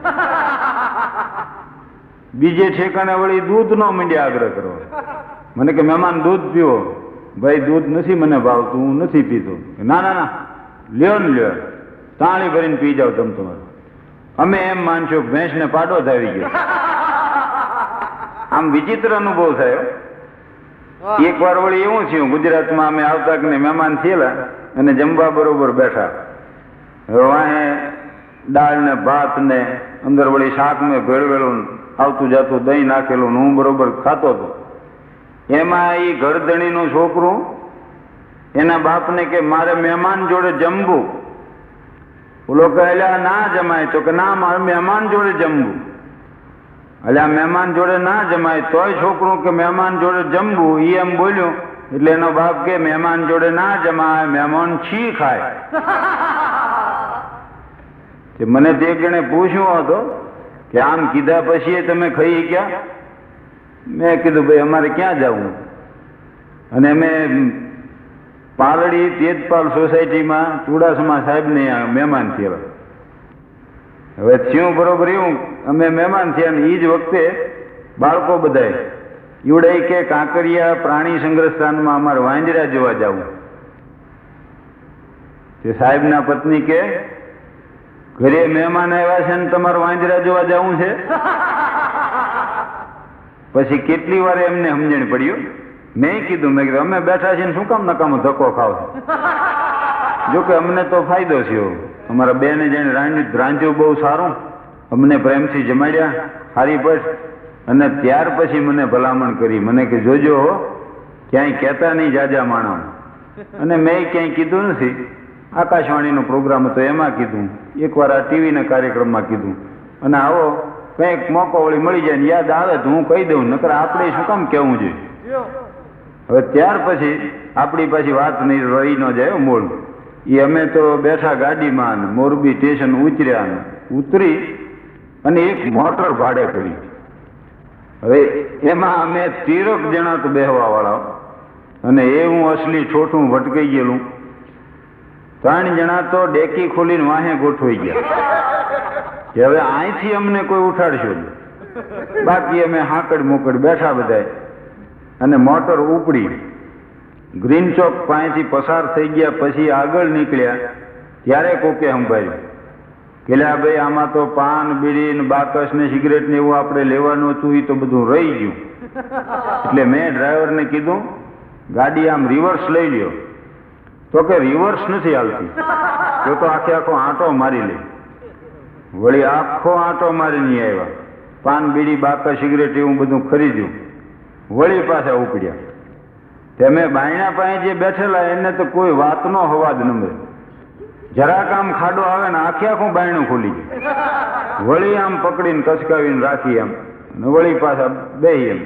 બીજે ઠેકાણે વળી દૂધનો મીંડ્યા આગ્રહ કરો. મને કે મહેમાન દૂધ પીવો. ભાઈ દૂધ નથી મને ભાવતું, હું નથી પીતો. ના ના ના લ્યો ને લ્યો, તાળી ભરીને પી જાવ તમ તમારે. અમે એમ માનશો ભેંસને પાડો જ આવી ગયો. આમ વિચિત્ર અનુભવ થયો. એક વાર વળી એવું થયું, ગુજરાતમાં અમે આવતા કે મહેમાન થયેલા અને જમવા બરોબર બેઠા. વાહે દાળ ને ભાત ને અંદર વળી શાક ને ભેળવેલું આવતું જાતું દહીં નાખેલું, હું બરોબર ખાતો હતો. એમાં એ ઘરધણીનું છોકરું એના બાપને કે મારે મહેમાન જોડે જમવું. ઓલો કહે ના જમાય. તો કે ના મારે મહેમાન જોડે જમવું. એટલે આ મહેમાન જોડે ના જમાય તોય છોકરું કે મહેમાન જોડે જમવું. એ એમ બોલ્યું એટલે એનો બાપ કે મહેમાન જોડે ના જમાય, મહેમાન છી ખાય. મને તે ગણે પૂછ્યું હતો કે આમ કીધા પછી તમે ખાઈ ગયા? મેં કીધું ભાઈ અમારે ક્યાં જવું. અને અમે પાલડી તેજપાલ સોસાયટીમાં ચુડાસમા સાહેબને મહેમાન થયેલા. હવે થયું બરોબર એવું, અમે મહેમાન થયા ને એ જ વખતે બાળકો બધાય ઈવડે કે કાંકરિયા પ્રાણી સંગ્રહ સ્થાનમાં અમારે વાંદરા જોવા જવું. તે સાહેબના પત્ની કે ઘરે મહેમાન આવ્યા છે ને તમારે વાંદરા જોવા જવું છે? પછી કેટલી વાર એમને સમજણ પડ્યું. મેં કીધું મેં કીધું અમે બેઠા છીએ શું કામ નકામો ધક્કો ખાવ છો? જોકે અમને તો ફાયદો થયો. અમારા બેને જઈને રાંધ્યું બહુ સારું, અમને પ્રેમથી જમાડ્યા સારી પટ. અને ત્યાર પછી મને ભલામણ કરી, મને કે જોજો ક્યાંય કહેતા નહીં જાજા માણો. અને મેં ક્યાંય કીધું નથી. આકાશવાણીનો પ્રોગ્રામ હતો એમાં કીધું, એકવાર આ ટીવીના કાર્યક્રમમાં કીધું. અને આવો કંઈક મોકો વળી મળી જાય ને યાદ આવે તો હું કહી દઉં, નકર આપણે શું કામ કહેવું જોઈએ? હવે ત્યાર પછી આપણી પાછી વાત નહીં રહી ન જાય મૂળ. એ અમે તો બેઠા ગાડીમાં, મોરબી સ્ટેશન ઉતર્યા, ઉતરી અને એક મોટર ભાડે કરી. હવે એમાં અમે તેરક જણા તો બેહવા વાળા, અને એ હું અસલી છોટું ભટકાઈ ગયેલું. ત્રણ જણા તો ડેકી ખોલીને વાહે ગોઠવાઈ ગયા કે હવે અહીંથી અમને કોઈ ઉઠાડશો. બાકી અમે હાકડ મોકડ બેઠા બધા. અને મોટર ઉપડી ગ્રીન ચોક પાસેથી પસાર થઈ ગયા. પછી આગળ નીકળ્યા ત્યારે કોકે સંભાળ્યું કે લ્યા ભાઈ આમાં તો પાન બીડી ને બાકસ ને સિગરેટ ને એવું આપણે લેવાનું હતું, એ તો બધું રહી ગયું. એટલે મેં ડ્રાઈવરને કીધું ગાડી આમ રિવર્સ લઈ લ્યો. તો કે રિવર્સ નથી હાલતી, તો તો આખે આખો આંટો મારી લે. વળી આખો આંટો મારી નહીં આવ્યા. પાન બીડી બાકસ સિગરેટ એવું બધું ખરીદ્યું. વળી પાછા ઉપડ્યા. તમે બાયણા પાસે જે બેઠેલા એને તો કોઈ વાતનો અવાજ ન મળે. જરાક આમ ખાડો આવે ને આખે આખું બાયણું ખુલી જાય. વળી આમ પકડીને કસકાવીને રાખી એમ, વળી પાછા બે એમ.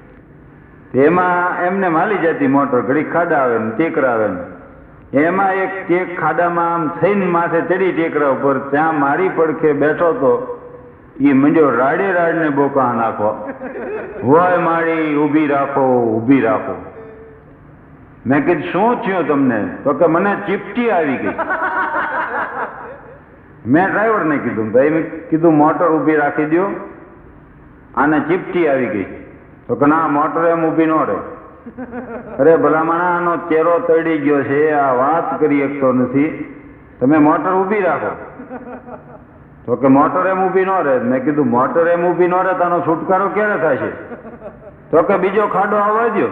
એમાં એમને માલી જતી મોટર, ઘડી ખાડા આવે ને ટેકરા આવે ને. એમાં એક ટેક ખાડામાં આમ થઈને માથે ચડી ટેકરા ઉપર, ત્યાં મારી પડખે બેઠો તો એ મંડ્યો રાડે રાડને બોકા નાખો, હોય મારી ઊભી રાખો ઊભી રાખો. મેં કીધું શું થયું તમને? તો કે મને ચીપટી આવી ગઈ. મેં ડ્રાઈવરને કીધું ભાઈ, મેં કીધું મોટર ઊભી રાખી દો, આને ચીપટી આવી ગઈ. તો કે ના મોટર એમ ઊભી ન રહે. અરે ભલામણા આનો ચહેરો તળી ગયો છે, આ વાત કરી શકતો નથી, તમે મોટર ઊભી રાખો. તો કે મોટર એમ ઊભી ન રહે. મેં કીધું મોટર એમ ઊભી ન રહે તો આનો છુટકારો ક્યારે થશે? તો કે બીજો ખાડો આવવા દો.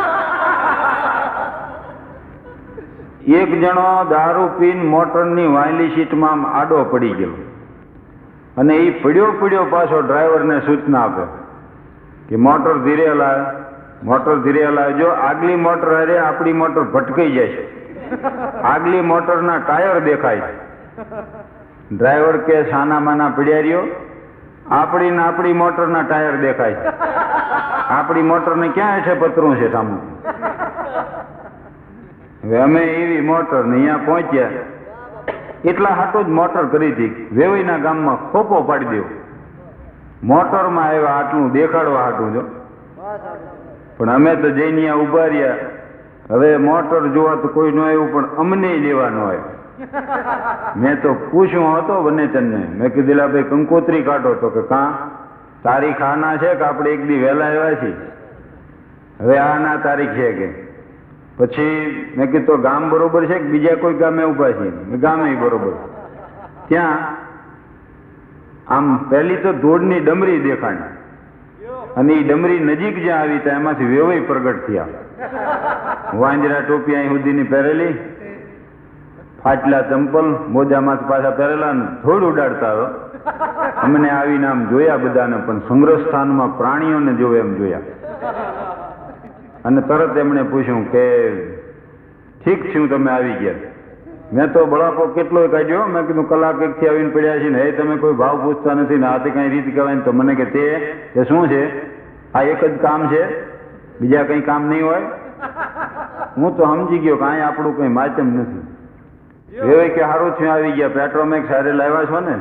એક જણો દારૂ પીને મોટરની વાયલી સીટમાં આડો પડી ગયો, અને એ પડ્યો પડ્યો પાછો ડ્રાઈવરને સૂચના આપે કે મોટર ધીરે હલાવે, મોટર ધીરે હલાવે. જો આગલી મોટર હારે આપણી મોટર ભટકાઈ જાય છે, આગલી મોટરના ટાયર દેખાય. ડ્રાઈવર કે સાના માના પડ્યા રહ્યો, આપણી ને આપણી મોટરના ટાયર દેખાય. આપણી મોટરને ક્યાં છે પતરું છે સામું. હવે અમે એવી મોટર ને અહીંયા પહોંચ્યા. એટલા હાટું જ મોટર કરી હતી, વેવઈના ગામમાં ખોપો પાડી દેવો. મોટરમાં આવ્યા આટલું દેખાડવા હાટું જો. પણ અમે તો જઈને ત્યાં ઉભા રહ્યા હવે મોટર જોવા તો કોઈ ન આવ્યું, પણ અમને લેવા ન આવ્યું. મેં તો પૂછ્યું હતો વનેચંદને, મેં કીધેલા ભાઈ કંકોત્રી કાઢો, તો કે કાં તારીખ આના છે કે આપણે એક દી વહેલા આવ્યા છીએ? હવે આના તારીખ છે કે. પછી મેં કીધું તો ગામ બરોબર છે કે બીજા કોઈ ગામે ઉભા છીએ? ગામે બરોબર. ત્યાં આમ પહેલી તો ધૂળની ડમરી દેખાણી, અને એ ડમરી નજીક જ્યાં આવી ત્યાં એમાંથી વેવાઈ પ્રગટ થયા. વાંજરા ટોપી અહીં સુધીની પહેરેલી, ફાટલા ચંપલ, મોજામાં પાછા પહેરેલા, ધૂળ ઉડાડતા હતો. અમને આવીને આમ જોયા બધાને, પણ સંગ્રહ સ્થાનમાં પ્રાણીઓને જોવે એમ જોયા. અને તરત એમણે પૂછ્યું કે ઠીક છું, તમે આવી ગયા. મેં તો બળાપો કેટલો કાઢ્યો. મેં કીધું કલાક એક થી આવીને પડ્યા છીએ ને, એ તમે કોઈ ભાવ પૂછતા નથી ને, આ તે કઈ રીત કહેવાય ને. તો મને કે તે તે શું છે? આ એક જ કામ છે, બીજા કઈ કામ નહીં હોય? હું તો સમજી ગયો કે અહીંયા આપણું કઈ માધ્યમ નથી. એવી કે સારું થયું આવી ગયા, પેટ્રોમેક્સ હારે લાવ્યા છો ને?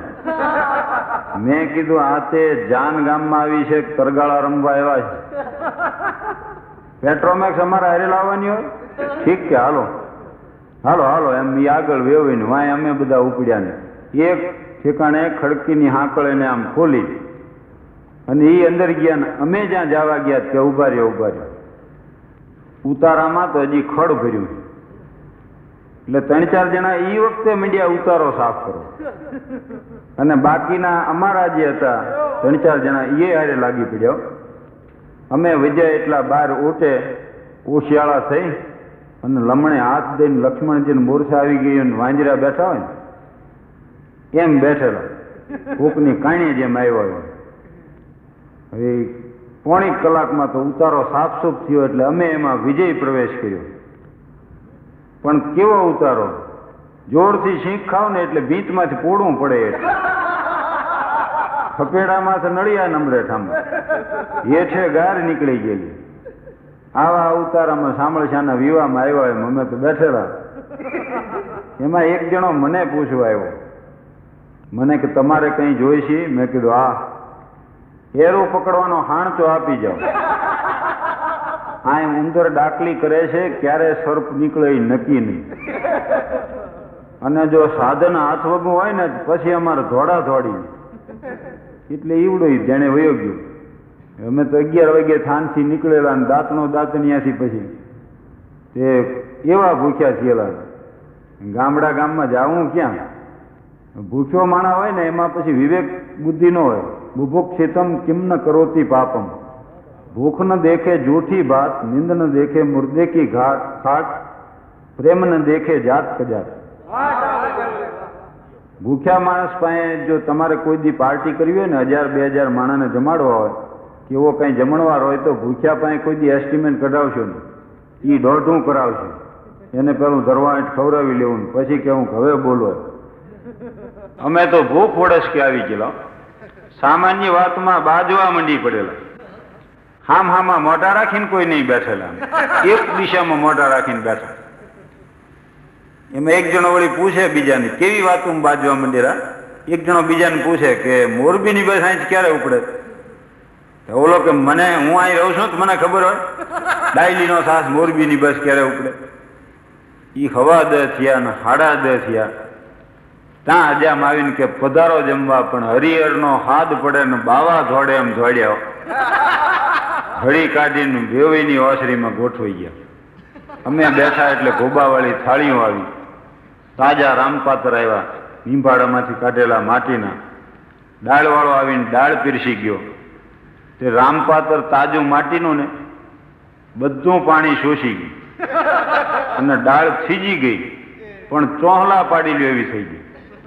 મેં કીધું આ તે જાન ગામમાં આવી છે, તરગાળા રમવા આવ્યા છે. પેટ્રોમેક્સ અમારા હારે લાવવાની હોય? ઠીક કે હાલો હાલો હાલો એમ એ આગળ વેવીને વાય અમે બધા ઉપડ્યા ને એક ઠેકાણે ખડકીની હાંકળ એને આમ ખોલી અને એ અંદર ગયા ને અમે જ્યાં જવા ગયા કે ઉભા રહ્યો ઉભા રહ્યો. ઉતારામાં તો હજી ખડ ભર્યું, એટલે ત્રણ ચાર જણા એ વખતે મીડિયા ઉતારો સાફ કરો, અને બાકીના અમારા જે હતા ત્રણ ચાર જણા એ હારે લાગી પડ્યો. અમે વિજય એટલા બાર ઉઠે ઓશિયાળા થઈ અને લમણે હાથ દઈને લક્ષ્મણજીને બોરસા આવી ગઈ અને વાંજરા બેઠા હોય ને એમ બેઠેલા, કોકની કાણી જેમ આવ્યો હોય. હવે પોણી કલાકમાં તો ઉતારો સાફસૂફ થયો, એટલે અમે એમાં વિજય પ્રવેશ કર્યો. પણ કેવો ઉતારો! જોરથી શીખ ખાવ ને એટલે ભીંતમાંથી પોડવું પડે, એટલે ખપેડામાંથી નળિયા નમરેઠામાં હેઠે ગાર નીકળી ગયેલી. આવા ઉતારામાં સામળશાના વિવાહમાં આવ્યા એમ અમે તો બેઠેલા. એમાં એક જણો મને પૂછવા આવ્યો, મને કે તમારે કંઈ જોઈશે? મેં કીધું હા, એરો પકડવાનો હાણચો આપી જાઓ. આ ઉંદર ડાકલી કરે છે, ક્યારે સર્પ નીકળે એ નક્કી નહીં. અને જો સાધન હાથ વગું હોય ને પછી અમારે ધોડા ધોડી, એટલે ઈવડું જેને વયો ગયું. અમે તો અગિયાર વાગે થાનથી નીકળેલા ને દાંતનો દાંત ત્યાંથી પછી તે એવા ભૂખ્યા થયેલા. ગામડા ગામમાં જાવું ક્યાં? ભૂખ્યો માણા હોય ને એમાં પછી વિવેક બુદ્ધિ ન હોય. બુભુક્ષિતમ કિમ ન કરોતી પાપમ, ભૂખ ન દેખે જૂઠી ભાત, નિંદ ન દેખે મુર્દે કી ઘાટ ખાટ, પ્રેમ ન દેખે જાત કજાત. ભૂખ્યા માણસ પાસે જો તમારે કોઈ દી પાર્ટી કરવી હોય ને, હજાર બે હજાર માણસને જમાડવા હોય કે એવો કંઈ જમણવાર હોય, તો ભૂખ્યા પાસે કોઈ દી એસ્ટિમેટ કઢાવશો ને, એ દોઢું કરાવશે. એને પેલું ધરવાટ ખવડાવી લેવું, પછી કેવું હવે બોલો. અમે તો ભૂખ વડસ કે આવી ગયેલા, સામાન્ય વાતમાં બાજવા મંડી પડેલા. હામ હામાં મોઢા રાખીને કોઈ નહીં બેઠેલા, એક દિશામાં મોઢા રાખીને બેઠા. એમાં એક જણો વળી પૂછે બીજાને, કેવી વાતો બાજવા મંડેલા? એક જણો બીજાને પૂછે કે મોરબીની બસ અહીં ક્યારે ઉપડે? ઓલો કે મને હું અહીં રહું છું તો મને ખબર હોય, ડાયલીનો સાસ મોરબીની બસ ક્યારે ઉપડે? એ હવા દ થયા ને હાડા દ થયા. ત્યાં હજામ આવીને કે પધારો જમવા, પણ હરિહરનો હાથ પડે ને બાવા ધોડે એમ ધોડ્યા. હળી કાઢીને વેવીની ઓસરીમાં ગોઠવાઈ ગયા. અમે બેઠા એટલે ગોબાવાળી થાળીઓ આવી, તાજા રામપાત્ર આવ્યા, લીંબાડામાંથી કાઢેલા માટીના. દાળવાળો આવીને દાળ પીરસી ગયો. તે રામપાત્ર તાજું માટીનું ને બધું પાણી શોષી ગયું અને દાળ થીજી ગઈ, પણ ચોહલા પાડી લ્યો એવી થઈ ગઈ.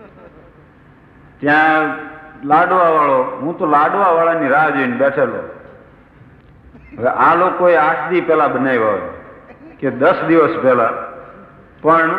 ત્યાં લાડવા વાળો, હું તો લાડવા વાળાની રાહ જોઈને બેઠેલો. હવે આ લોકોએ આઠ દી પહેલા બનાવ્યા હોય કે દસ દિવસ પહેલા, પણ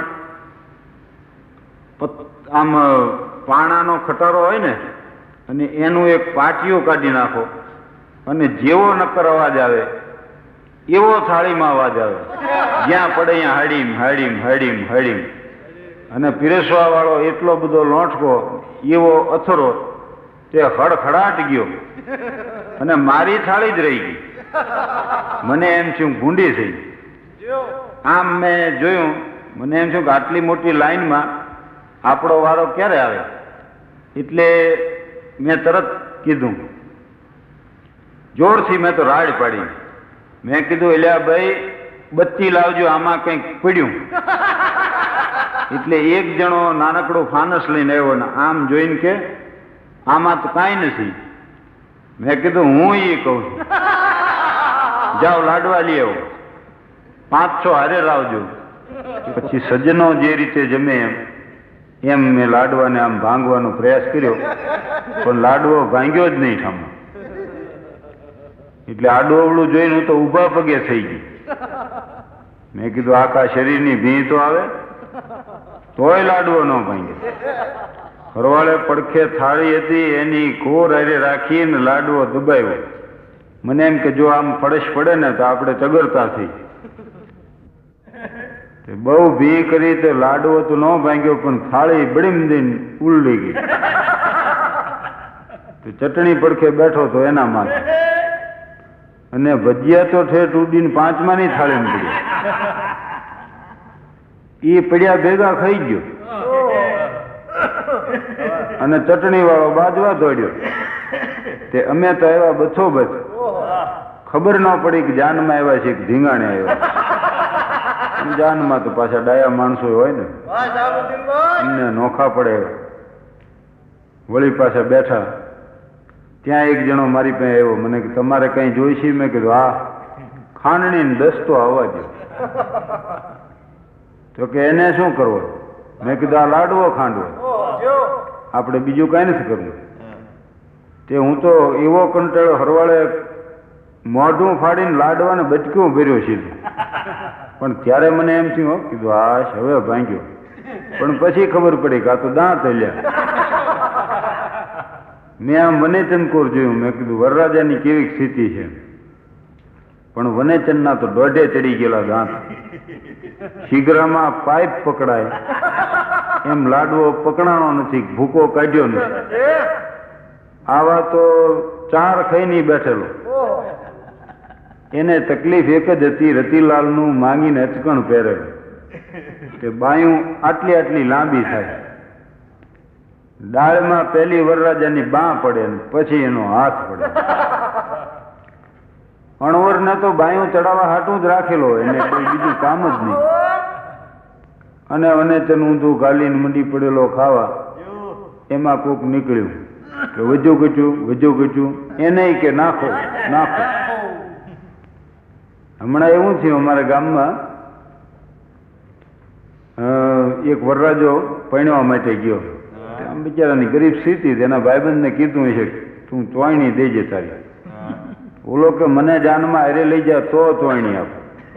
આમ પાણાનો ખટારો હોય ને, અને એનું એક પાટિયું કાઢી નાખો, અને જેવો નક્કર અવાજ આવે એવો થાળીમાં અવાજ આવે, જ્યાં પડે અહીંયા હાડીમ હાડીમ હાડીમ હાડીમ. અને પીરસવા વાળો એટલો બધો લોંઠકો, એવો અથરો, તે હડખડાટ ગયો અને મારી થાળી જ રહી ગઈ. મને એમ થયું ભૂંડી થઈ. આમ મેં જોયું, મને એમ થયું કે આટલી મોટી લાઈનમાં આપણો વારો ક્યારે આવે, એટલે મેં તરત કીધું, જોરથી મેં તો રાડ પાડી. મેં કીધું, એલ્યા ભાઈ બત્તી લાવજો, આમાં કંઈક પડ્યું. એટલે એક જણો નાનકડો ફાનસ લઈને આવ્યો ને આમ જોઈને કે આમાં તો કાંઈ નથી. મેં કીધું, હું એ કહું છું, જાઓ લાડવા લઈ આવો, પાંચ છ હારે લાવજો. પછી સજ્જનો જે રીતે જમે એમ એમ મેં લાડવાને આમ ભાંગવાનો પ્રયાસ કર્યો, પણ લાડવો ભાંગ્યો જ નહીં ઠામો. એટલે આડું અવળું જોઈને હું તો ઊભા પગે થઈ ગઈ. મેં કીધું, આખા શરીરની ભીં તો આવે, તોય લાડવો ન ભાંગ્યો. ઘરવાળે પડખે થાળી હતી, એની કોર હારે રાખીને લાડવો દબાવ્યો. મને એમ કે જો આમ ફળશ પડે ને તો આપણે ચગરતા થઈ. બહુ ભી કરી તો લાડવો તો ન ભાંગ્યો, પણ થાળી બળીમ દઈને ઉલડી ગઈ. ચટણી પડખે બેઠો તો એના માટે, અને ભજીયા તો ઠેઠ ઉડીને પાંચમાની થાળી પડ્યા. એ પડ્યા ભેગા ખાઈ ગયો, અને ચટણી વાળો બાજવા દોડ્યો. તે અમે તો આવ્યા બથો બચ, ખબર ન પડી કે જાનમાં આવ્યા છે કે ધીંગાણે આવ્યા. જાનમાં તો પાછા ડાયા માણસો હોય ને, એમને નોખા પડે. વળી પાછા બેઠા, ત્યાં એક જણો મારી પાસે આવ્યો. મને કે તમારે કઈ જોઈશે? મેં કીધું, હા, ખાંડણી ને દસ્તો આવવા દો. તો કે એને શું કરવું? મેં કીધું, આ લાડવો ખાંડવો, આપણે બીજું કઈ નથી કરવું. તે હું તો એવો કંટાળો, હરવાળે મોઢું ફાડીને લાડવાને બચક્યું ભર્યો સીધું. પણ ત્યારે મને એમ થયું, કીધું આ હવે ભાંગ્યો. પણ પછી ખબર પડી કે આ તો દાંત હલ્યા. મેં આમ વનેચંદકોર જોયું. મેં કીધું વરરાજાની કેવી સ્થિતિ છે, પણ વનેચંદના તો દોઢે ચડી ગયેલા દાંત. શીઘ્રમાં પાઇપ પકડાય એમ લાડવો પકડાણો નથી, ભૂકો કાઢ્યો નથી. આવા તો ચાર ખાઈને બેઠેલો. એને તકલીફ એક જ હતી, રતિલાલનું માંગીને અચકણ પહેરેલું કે બાયું આટલી આટલી લાંબી થાય. ડાળમાં પહેલી વરરાજાની બાં પડે ને પછી એનો હાથ પડે. અણવરને તો બાયું ચડાવવા હાટું જ રાખેલો, એને કોઈ બીજું કામ જ નહીં. અને વનેચન ઊંધું ગાલીને મંડી પડેલો ખાવા. એમાં કોક નીકળ્યું કે વજુ ગચ્યું વજુ ગચ્યું, એને કે નાખો નાખો. હમણાં એવું થયું, અમારા ગામમાં એક વરરાજો પરણવા માટે ગયો. આમ બિચારાની ગરીબ સ્થિતિ, તેના ભાઈબંધને કીધું છે તું ચોયણી દેજે તારી. ઓલો કે મને જાનમાં હારે લઈ જા તો ચોયણી આપ.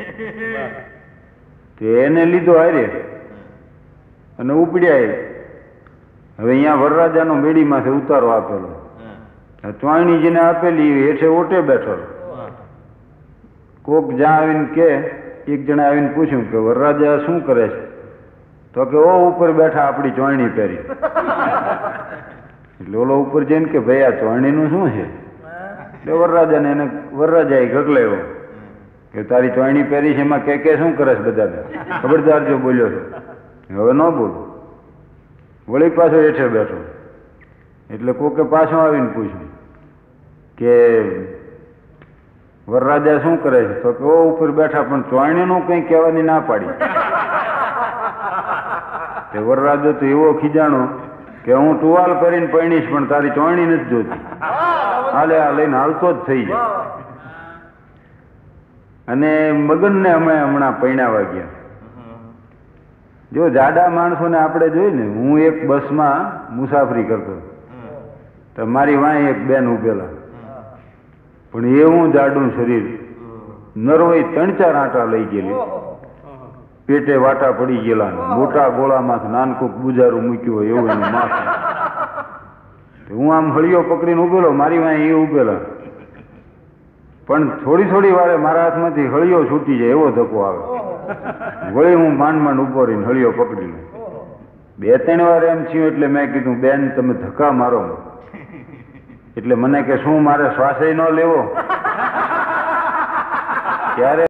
તે એને લીધો હારે અને ઉપડ્યા. હવે અહીંયા વરરાજાનો મેળીમાંથી ઉતારો આપેલો. ચોયણી જેને આપેલી હેઠે ઓટે બેઠો. કોક જ્યાં આવીને કે એક જણા આવીને પૂછ્યું કે વરરાજા શું કરે છે? તો કે ઓ ઉપર બેઠા આપણી ચોયણી પહેરી. એટલે ઓલો ઉપર જઈને કે ભાઈ આ ચોયણીનું શું છે? એટલે વરરાજાને એને વરરાજાએ ગગલાયો કે તારી ચોયણી પહેરી છે, એમાં કે કે શું કરે છે બધાને? ખબરદાર જો બોલ્યો છે, હવે ન બોલું. વળી પાછો હેઠે બેઠો. એટલે કોકે પાછો આવીને પૂછ્યું કે વરરાજા શું કરે છે? તો કે ઓ ઉપર બેઠા, પણ ચોયણીનું કંઈ કહેવાની ના પાડી. તે વરરાજો તો એવો ખીજાણો કે હું ટુવાલ કરીને પરણીશ, પણ તારી ચોયણી નથી જોતી. હાલે આ લઈને હાલતો જ થઈ જાય. અને મગનને અમે હમણાં પરણાવા ગયા. જો જાડા માણસોને આપણે જોઈ ને, હું એક બસમાં મુસાફરી કરતો, તો મારી વાંહે એક બેન ઉભેલા, પણ એવું જાડું શરીર, નરવઈ ત્રણ ચાર આંટા લઈ ગયેલી, પેટે વાટા પડી ગયેલા, મોટા ગોળામાં નાનકું બુજારું મૂક્યું હોય એવું એનું માથું. હું આમ હળિયો પકડીને ઉભેલો, મારી વાંહે એ ઉભેલા, પણ થોડી થોડી વારે મારા હાથમાંથી હળિયો છૂટી જાય એવો ધક્કો આવે. વળી હું માંડ માંડ ઉભો રહીને હળિયો પકડી લઉં. બે ત્રણ વાર એમ થયું એટલે મેં કીધું બેન તમે ધક્કા મારો. એટલે મને કે શું મારે શ્વાસે ન લેવો? ત્યારે